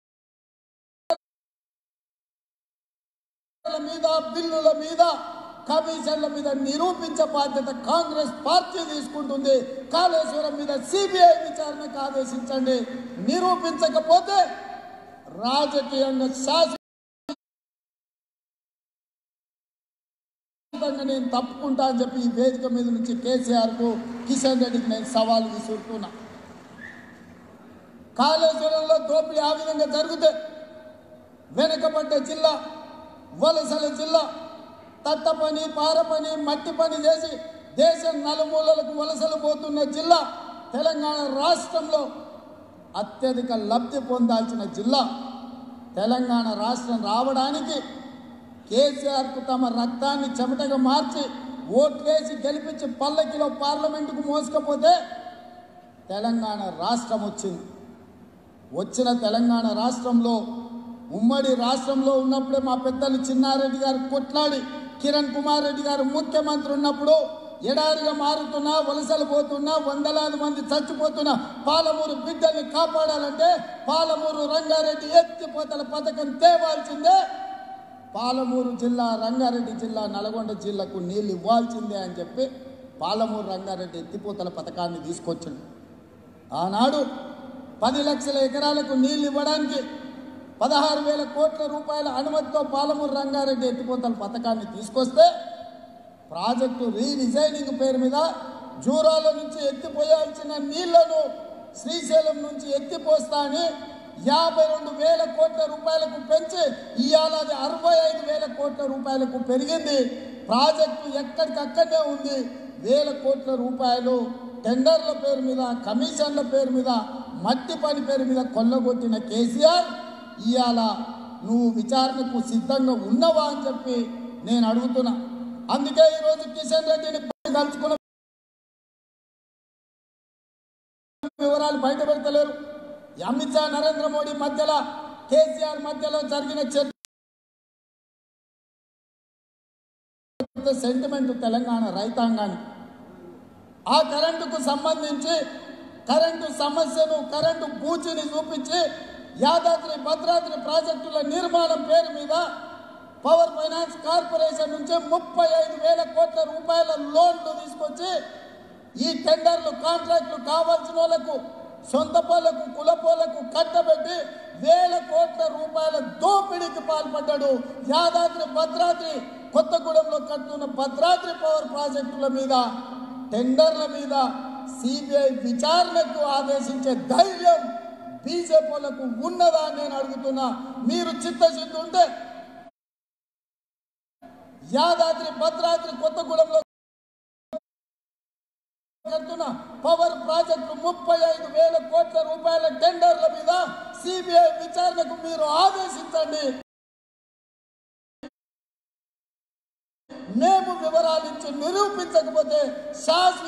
మీద, బిల్లుల మీద, కమిషన్ల మీద నిరూపించే బాధ్యత కాంగ్రెస్ పార్టీ తీసుకుంటుంది. కాళేశ్వరం మీద సిబిఐ విచారణకు ఆదేశించండి. నిరూపించకపోతే రాజకీయంగా శాశ్వత నేను తప్పుకుంటా అని చెప్పి ఈ వేదిక మీద నుంచి కేసీఆర్ కు, కిషన్ రెడ్డికి నేను సవాల్ విసురుతున్నా. కాళేశ్వరంలో దోపిడీ ఆ విధంగా జరిగితే వెనుకబడ్డ జిల్లా, వలసల జిల్లా, తట్ట పని, పార పని, మట్టి పని చేసి దేశం నలుమూలలకు వలసలు పోతున్న జిల్లా, తెలంగాణ రాష్ట్రంలో అత్యధిక లబ్ధి పొందాల్సిన జిల్లా. తెలంగాణ రాష్ట్రం రావడానికి కేసీఆర్కు తమ రక్తాన్ని చెమటగా మార్చి ఓట్లేసి గెలిపించి పల్లకిలో పార్లమెంటుకు మోసుకపోతే తెలంగాణ రాష్ట్రం వచ్చింది. వచ్చిన తెలంగాణ రాష్ట్రంలో ఉమ్మడి రాష్ట్రంలో ఉన్నప్పుడే మా పెద్దలు చిన్నారెడ్డి గారు కొట్లాడి, కిరణ్ కుమార్ రెడ్డి గారు ముఖ్యమంత్రి ఉన్నప్పుడు ఎడారిగా మారుతున్నా, వలసలు పోతున్నా, వందలాది మంది చచ్చిపోతున్నా పాలమూరు బిడ్డల్ని కాపాడాలంటే పాలమూరు రంగారెడ్డి ఎత్తిపోతల పథకం తేవాల్సిందే. పాలమూరు జిల్లా, రంగారెడ్డి జిల్లా, నల్గొండ జిల్లాకు నీళ్ళు ఇవ్వాల్సిందే అని చెప్పి పాలమూరు రంగారెడ్డి ఎత్తిపోతల పథకాన్ని తీసుకొచ్చింది. ఆనాడు పది లక్షల ఎకరాలకు నీళ్ళు ఇవ్వడానికి పదహారు వేల కోట్ల రూపాయల అనుమతితో పాలమూరు రంగారెడ్డి ఎత్తిపోతల పథకాన్ని తీసుకొస్తే ప్రాజెక్టు రీడిజైనింగ్ పేరు మీద జూరాల నుంచి ఎత్తిపోయాల్సిన నీళ్లను శ్రీశైలం నుంచి ఎత్తిపోస్తా అని యాభై రెండు వేల కోట్ల రూపాయలకు పెంచి ఇవాళ అది అరవై ఐదు వేల కోట్ల రూపాయలకు పెరిగింది. ప్రాజెక్టు ఎక్కడికక్కడనే ఉంది. వేల కోట్ల రూపాయలు టెండర్ల పేరు మీద, కమిషన్ల పేరు మీద, మట్టి పని పేరు మీద కొల్లగొట్టిన కేసీఆర్ ఇవాళ నువ్వు విచారణకు సిద్ధంగా ఉన్నవా అని చెప్పి నేను అడుగుతున్నా. అందుకే ఈరోజు కిషన్ రెడ్డిని కలుసుకున్న వివరాలు బయట పెడతలేరు. అమిత్ షా, నరేంద్ర మోడీ మధ్యలో కేసీఆర్ మధ్యలో జరిగిన చర్చ సెంటిమెంట్ తెలంగాణ రైతాంగాన్ని ఆ కరెంటుకు సంబంధించి కరెంటు సమస్యను కరెంటు బూచిని చూపించి యాదాద్రి భద్రాద్రి ప్రాజెక్టుల నిర్మాణం పేరు మీద పవర్ ఫైనాన్స్ కార్పొరేషన్ నుంచి ముప్పై ఐదు వేల కోట్ల రూపాయల లోన్లు తీసుకొచ్చి ఈ టెండర్లు కాంట్రాక్టులు కావాల్సిన వాళ్ళకు సొంత పోలకు కులపోలకు కట్టబెట్టి వేల కోట్ల రూపాయల దోపిడీకి పాల్పడ్డాడు. యాదాద్రి భద్రాద్రి కొత్తగూడెంలో కట్టున్న భద్రాద్రి పవర్ ప్రాజెక్టుల మీద టెండర్ల మీద సిబిఐ విచారణకు ఆదేశించే ధైర్యం బీజేపీలకు ఉన్నదా నేను అడుగుతున్నా. మీరు చిత్తశుద్ధి ఉంటే యాదాద్రి భద్రాద్రి కొత్తగూడెంలో కడుతున్న పవర్ ప్రాజెక్టు ముప్పై ఐదు వేల కోట్ల రూపాయల టెండర్ల మీద సిబిఐ విచారణకు మీరు ఆదేశించండి. మేము వివరాలు ఇచ్చి నిరూపించకపోతే శాశ్వత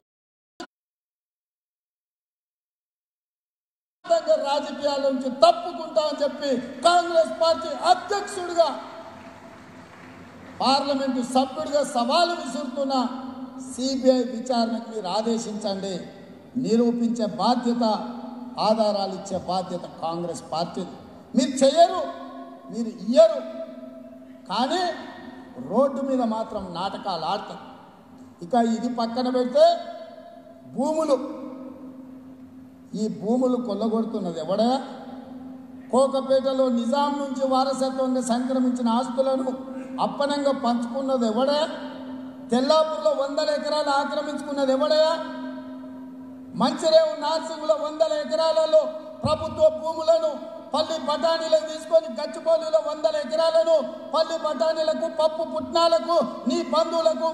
రాజకీయాల నుంచి తప్పుకుంటా అని చెప్పి కాంగ్రెస్ పార్టీ అధ్యక్షుడిగా పార్లమెంటు సభ్యుడిగా సవాలు విసురుతున్న సిబిఐ విచారణకు మీరు ఆదేశించండి. నిరూపించే బాధ్యత ఆధారాలు ఇచ్చే బాధ్యత కాంగ్రెస్ పార్టీ. మీరు చెయ్యరు, మీరు ఇయ్యరు, కానీ రోడ్డు మీద మాత్రం నాటకాలు ఆడతారు. ఇక ఇది పక్కన పెడితే భూములు, ఈ భూములు కొల్లగొడుతున్నది ఎవడా? కోకపేటలో నిజాం నుంచి వారసత్వంగా సంక్రమించిన ఆస్తులను అప్పనంగా పంచుకున్నది ఎవడా? తెల్లాపూర్లో వందల ఎకరాలు ఆక్రమించుకున్నది ఎవడా? మంచిరేవు నార్సింగ్లో వందల ఎకరాలలో ప్రభుత్వ భూములను పల్లి బఠానీలకు తీసుకొని గచ్చిబౌలిలో వందల ఎకరాలను పల్లి బఠానీలకు పప్పు పుట్నాలకు నీ బంధువులకు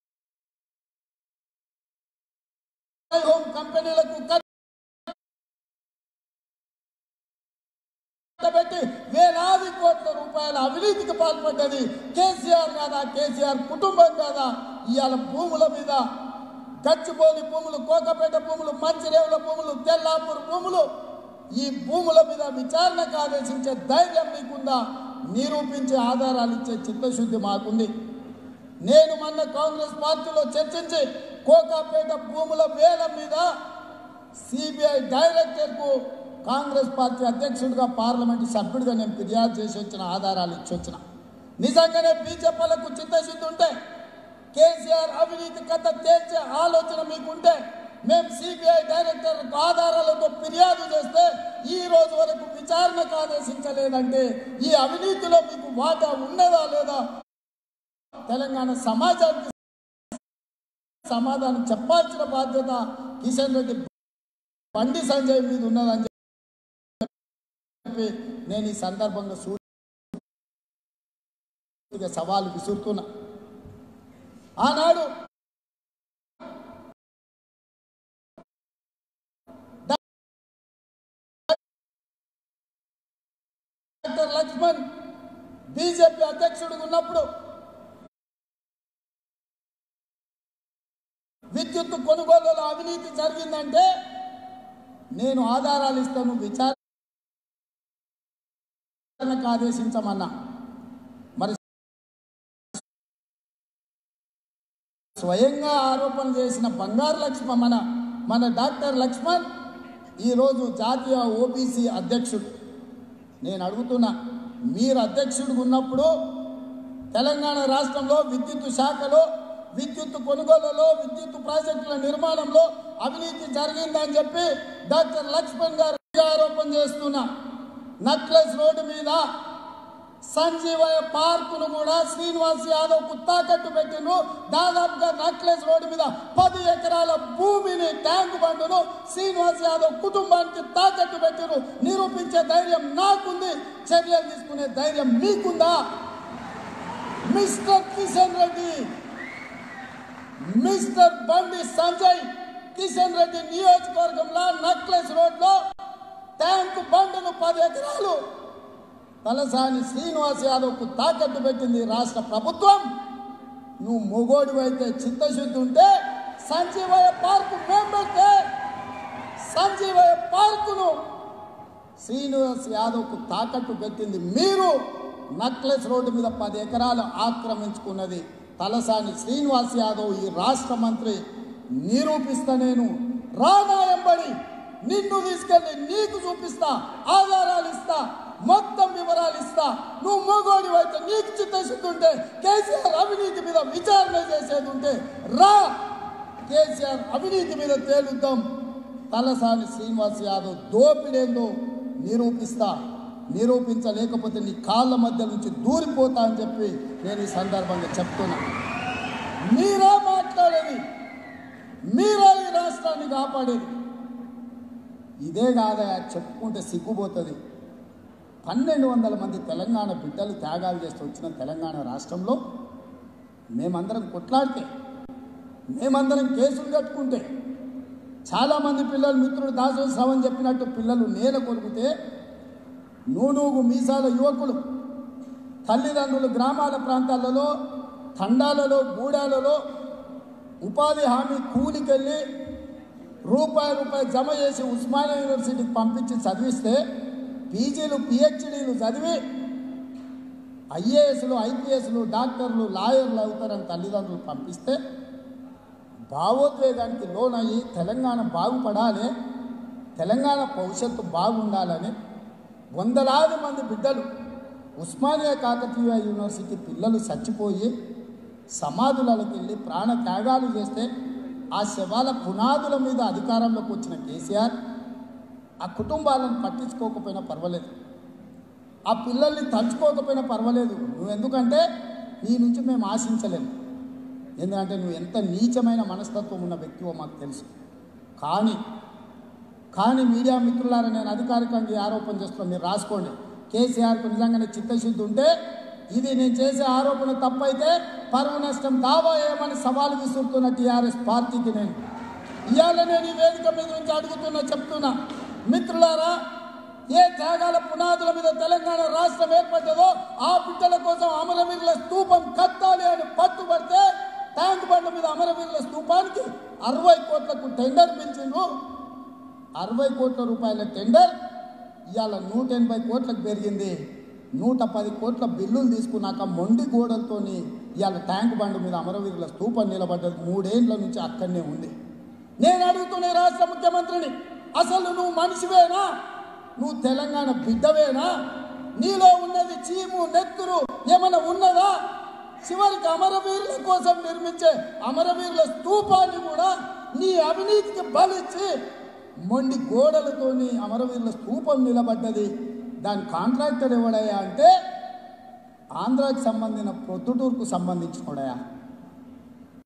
హోమ్ కంపెనీలకు పెట్టి వేలాది కోట్ల రూపాయల అవినీతికి పాల్పడ్డది కేసీఆర్ కాదా? కేసీఆర్ కుటుంబం కాదా? ఇవాళ భూముల మీద గచ్చిబౌలి భూములు, కోకపేట భూములు, మంచిరేవుల భూములు, తెల్లాపూర్ భూములు, ఈ భూముల మీద విచారణకు ఆదేశించే ధైర్యం మీకుందా? నిరూపించే ఆధారాలు ఇచ్చే చిత్తశుద్ధి మాకుంది. నేను మొన్న కాంగ్రెస్ పార్టీలో చర్చించి కోకాపేట భూముల వేలం మీద సిబిఐ డైరెక్టర్కు కాంగ్రెస్ పార్టీ అధ్యక్షుడిగా పార్లమెంటు సభ్యుడిగా నేను ఫిర్యాదు చేసి వచ్చిన ఆధారాలు ఇచ్చి వచ్చిన. నిజంగానే బీజేపీలకు చిత్తశుద్ధి ఉంటే, కేసీఆర్ అవినీతి కథ తేల్చే ఆలోచన మీకుంటే, మేము సిబిఐ డైరెక్టర్ ఆధారాలతో ఫిర్యాదు చేస్తే ఈ రోజు వరకు విచారణకు ఆదేశించలేదంటే ఈ అవినీతిలో మీకు వాటా ఉన్నదా లేదా? తెలంగాణ సమాజానికి సమాధానం చెప్పాల్సిన బాధ్యత కిషన్ రెడ్డి, బండి సంజయ్ మీద ఉన్నదని చెప్పి నేను ఈ సందర్భంగా సూటిగా సవాలు విసురుతున్నా. ఆనాడు డాక్టర్ లక్ష్మణ్ బీజేపీ అధ్యక్షుడిగా ఉన్నప్పుడు విద్యుత్ కొనుగోలులో అవినీతి జరిగిందంటే నేను ఆధారాలు ఇస్తాను, విచారణకు ఆదేశించమన్నా. మరి స్వయంగా ఆరోపణ చేసిన బంగారు లక్ష్మణ్ మన మన డాక్టర్ లక్ష్మణ్ ఈరోజు జాతీయ ఓబీసీ అధ్యక్షుడు. నేను అడుగుతున్నా, మీరు అధ్యక్షుడిగా ఉన్నప్పుడు తెలంగాణ రాష్ట్రంలో విద్యుత్ శాఖలో, విద్యుత్ కొనుగోలులో, విద్యుత్ ప్రాజెక్టుల నిర్మాణంలో అవినీతి జరిగిందని చెప్పి డాక్టర్ లక్ష్మణ్ గారు ఆరోపణ చేస్తున్నా. నక్లెస్ రోడ్డు మీద సంజీవయ్య పార్కును కూడా శ్రీనివాస్ యాదవ్ కు తాకట్టు పెట్టిండ్రు. దాదాపుగా నక్లెస్ రోడ్డు మీద పది ఎకరాల భూమిని, ట్యాంకు బండును శ్రీనివాస్ యాదవ్ కుటుంబానికి తాకట్టు పెట్టిండ్రు. నిరూపించే ధైర్యం నాకుంది, చర్యలు తీసుకునే ధైర్యం మీకుందా? మిస్టర్ కిషన్ రెడ్డి, మిస్టర్ బండి సంజయ్, కిషన్ రెడ్డి నియోజకవర్గంలో నక్లెస్ రోడ్లో ట్యాంకు బండును పది ఎకరాలు తలసాని శ్రీనివాస్ యాదవ్కు తాకట్టు పెట్టింది రాష్ట్ర ప్రభుత్వం. నువ్వు మొగోడు అయితే, చిత్తశుద్ధి ఉంటే సంజీవయ్య పార్కు మేము పెడితే సంజీవయ్య పార్కును శ్రీనివాస్ యాదవ్కు తాకట్టు పెట్టింది మీరు. నక్లెస్ రోడ్డు మీద పది ఎకరాలు ఆక్రమించుకున్నది తలసాని శ్రీనివాస్ యాదవ్. ఈ రాష్ట్ర మంత్రి నిరూపిస్తా. నేను రానాయంబడి నిన్ను తీసుకెళ్ళి నీకు చూపిస్తా, ఆధారాలు ఇస్తా, మొత్తం వివరాలు ఇస్తా. నువ్వు మొగోడి అయితే నీకు చిత్తశుద్ధి ఉంటే, కేసీఆర్ అవినీతి మీద విచారణ చేసేది ఉంటే రా, కేసీఆర్ అవినీతి మీద తేలుద్దాం. తలసాని శ్రీనివాస్ యాదవ్ దోపిడేందో నిరూపిస్తా. నిరూపించలేకపోతే నీ కాళ్ళ మధ్య నుంచి దూరిపోతా అని చెప్పి నేను ఈ సందర్భంగా చెప్తున్నా. మీరా మాట్లాడేది, మీరా ఈ రాష్ట్రాన్ని కాపాడేది. ఇదే కాదా చెప్పుకుంటే సిగ్గుపోతుంది. పన్నెండు వందల మంది తెలంగాణ బిడ్డలు త్యాగాలు చేస్తూ వచ్చిన తెలంగాణ రాష్ట్రంలో మేమందరం కొట్లాడితే, మేమందరం కేసులు కట్టుకుంటే, చాలామంది పిల్లలు మిత్రుడు దాసోజు శ్రవణ్ చెప్పినట్టు పిల్లలు నేల కొరికితే, నూనూగు మీసాల యువకులు తల్లిదండ్రులు గ్రామాల ప్రాంతాలలో, తండాలలో, గూడాలలో ఉపాధి హామీ కూలికెళ్ళి రూపాయి రూపాయి జమ చేసి ఉస్మానియా యూనివర్సిటీకి పంపించి చదివిస్తే, పీజీలు పిహెచ్డీలు చదివి ఐఏఎస్లు ఐపీఎస్లు డాక్టర్లు లాయర్లు అవుతారని తల్లిదండ్రులు పంపిస్తే, భావోద్వేగానికి లోనయ్యి తెలంగాణ బాగుపడాలి, తెలంగాణ భవిష్యత్తు బాగుండాలని వందలాది మంది బిడ్డలు ఉస్మానియా కాకతీయ యూనివర్సిటీ పిల్లలు చచ్చిపోయి సమాధులకు వెళ్ళి ప్రాణ త్యాగాలు చేస్తే, ఆ శవాల పునాదుల మీద అధికారంలోకి వచ్చిన కేసీఆర్ ఆ కుటుంబాలను పట్టించుకోకపోయినా పర్వాలేదు, ఆ పిల్లల్ని తలుచుకోకపోయినా పర్వాలేదు. నువ్వు ఎందుకంటే నీ నుంచి మేము ఆశించలేము, ఎందుకంటే నువ్వు ఎంత నీచమైన మనస్తత్వం ఉన్న వ్యక్తివో మాకు తెలుసు. కానీ కానీ మీడియా మిత్రులారా, నేను అధికారికంగా ఆరోపణ చేస్తున్నాను, మీరు రాసుకోండి. కేసీఆర్కు నిజంగానే చిత్తశుద్ధి ఉంటే ఇది నేను చేసే ఆరోపణ తప్పైతే పరువు నష్టం దావా ఏమని సవాలు విసురుతున్న టీఆర్ఎస్ పార్టీకి నేను ఇవాళ నేను ఈ వేదిక మీద నుంచి అడుగుతున్నా, చెప్తున్నా. మిత్రులారా, ఏ త్యాగాల పునాదుల మీద తెలంగాణ రాష్ట్రం ఏర్పడ్డదో ఆ బిడ్డల కోసం అమరవీరుల స్తూపం కట్టాలి అని పట్టుబడితే, ట్యాంక్ బండ్ మీద అమరవీరుల స్తూపానికి అరవై కోట్లకు టెండర్ పిలిచిండ్రు. అరవై కోట్ల రూపాయల టెండర్ ఇవాళ నూట ఎనభై కోట్లకు పెరిగింది. నూట పది కోట్ల బిల్లులు తీసుకున్నాక మొండి గోడలతో ఇవాళ ట్యాంక్ బండ్ మీద అమరవీరుల స్తూపం నిలబడ్డది. మూడేళ్ల నుంచి అక్కడనే ఉంది. నేను అడుగుతున్న రాష్ట్ర ముఖ్యమంత్రిని, అసలు నువ్వు మనిషివేనా? నువ్వు తెలంగాణ బిడ్డవేనా? నీలో ఉన్నది చీము నెత్తురు ఏమైనా ఉన్నదా? చివరికి అమరవీరుల కోసం నిర్మించే అమరవీరుల స్తూపాన్ని కూడా నీ అవినీతికి బలిచ్చి మొండి గోడలతోని అమరవీరుల స్తూపం నిలబడ్డది. దాని కాంట్రాక్టర్ ఎవడయ్యా అంటే ఆంధ్రాకి సంబంధించిన ప్రొద్దుటూరుకు సంబంధించినోడయా.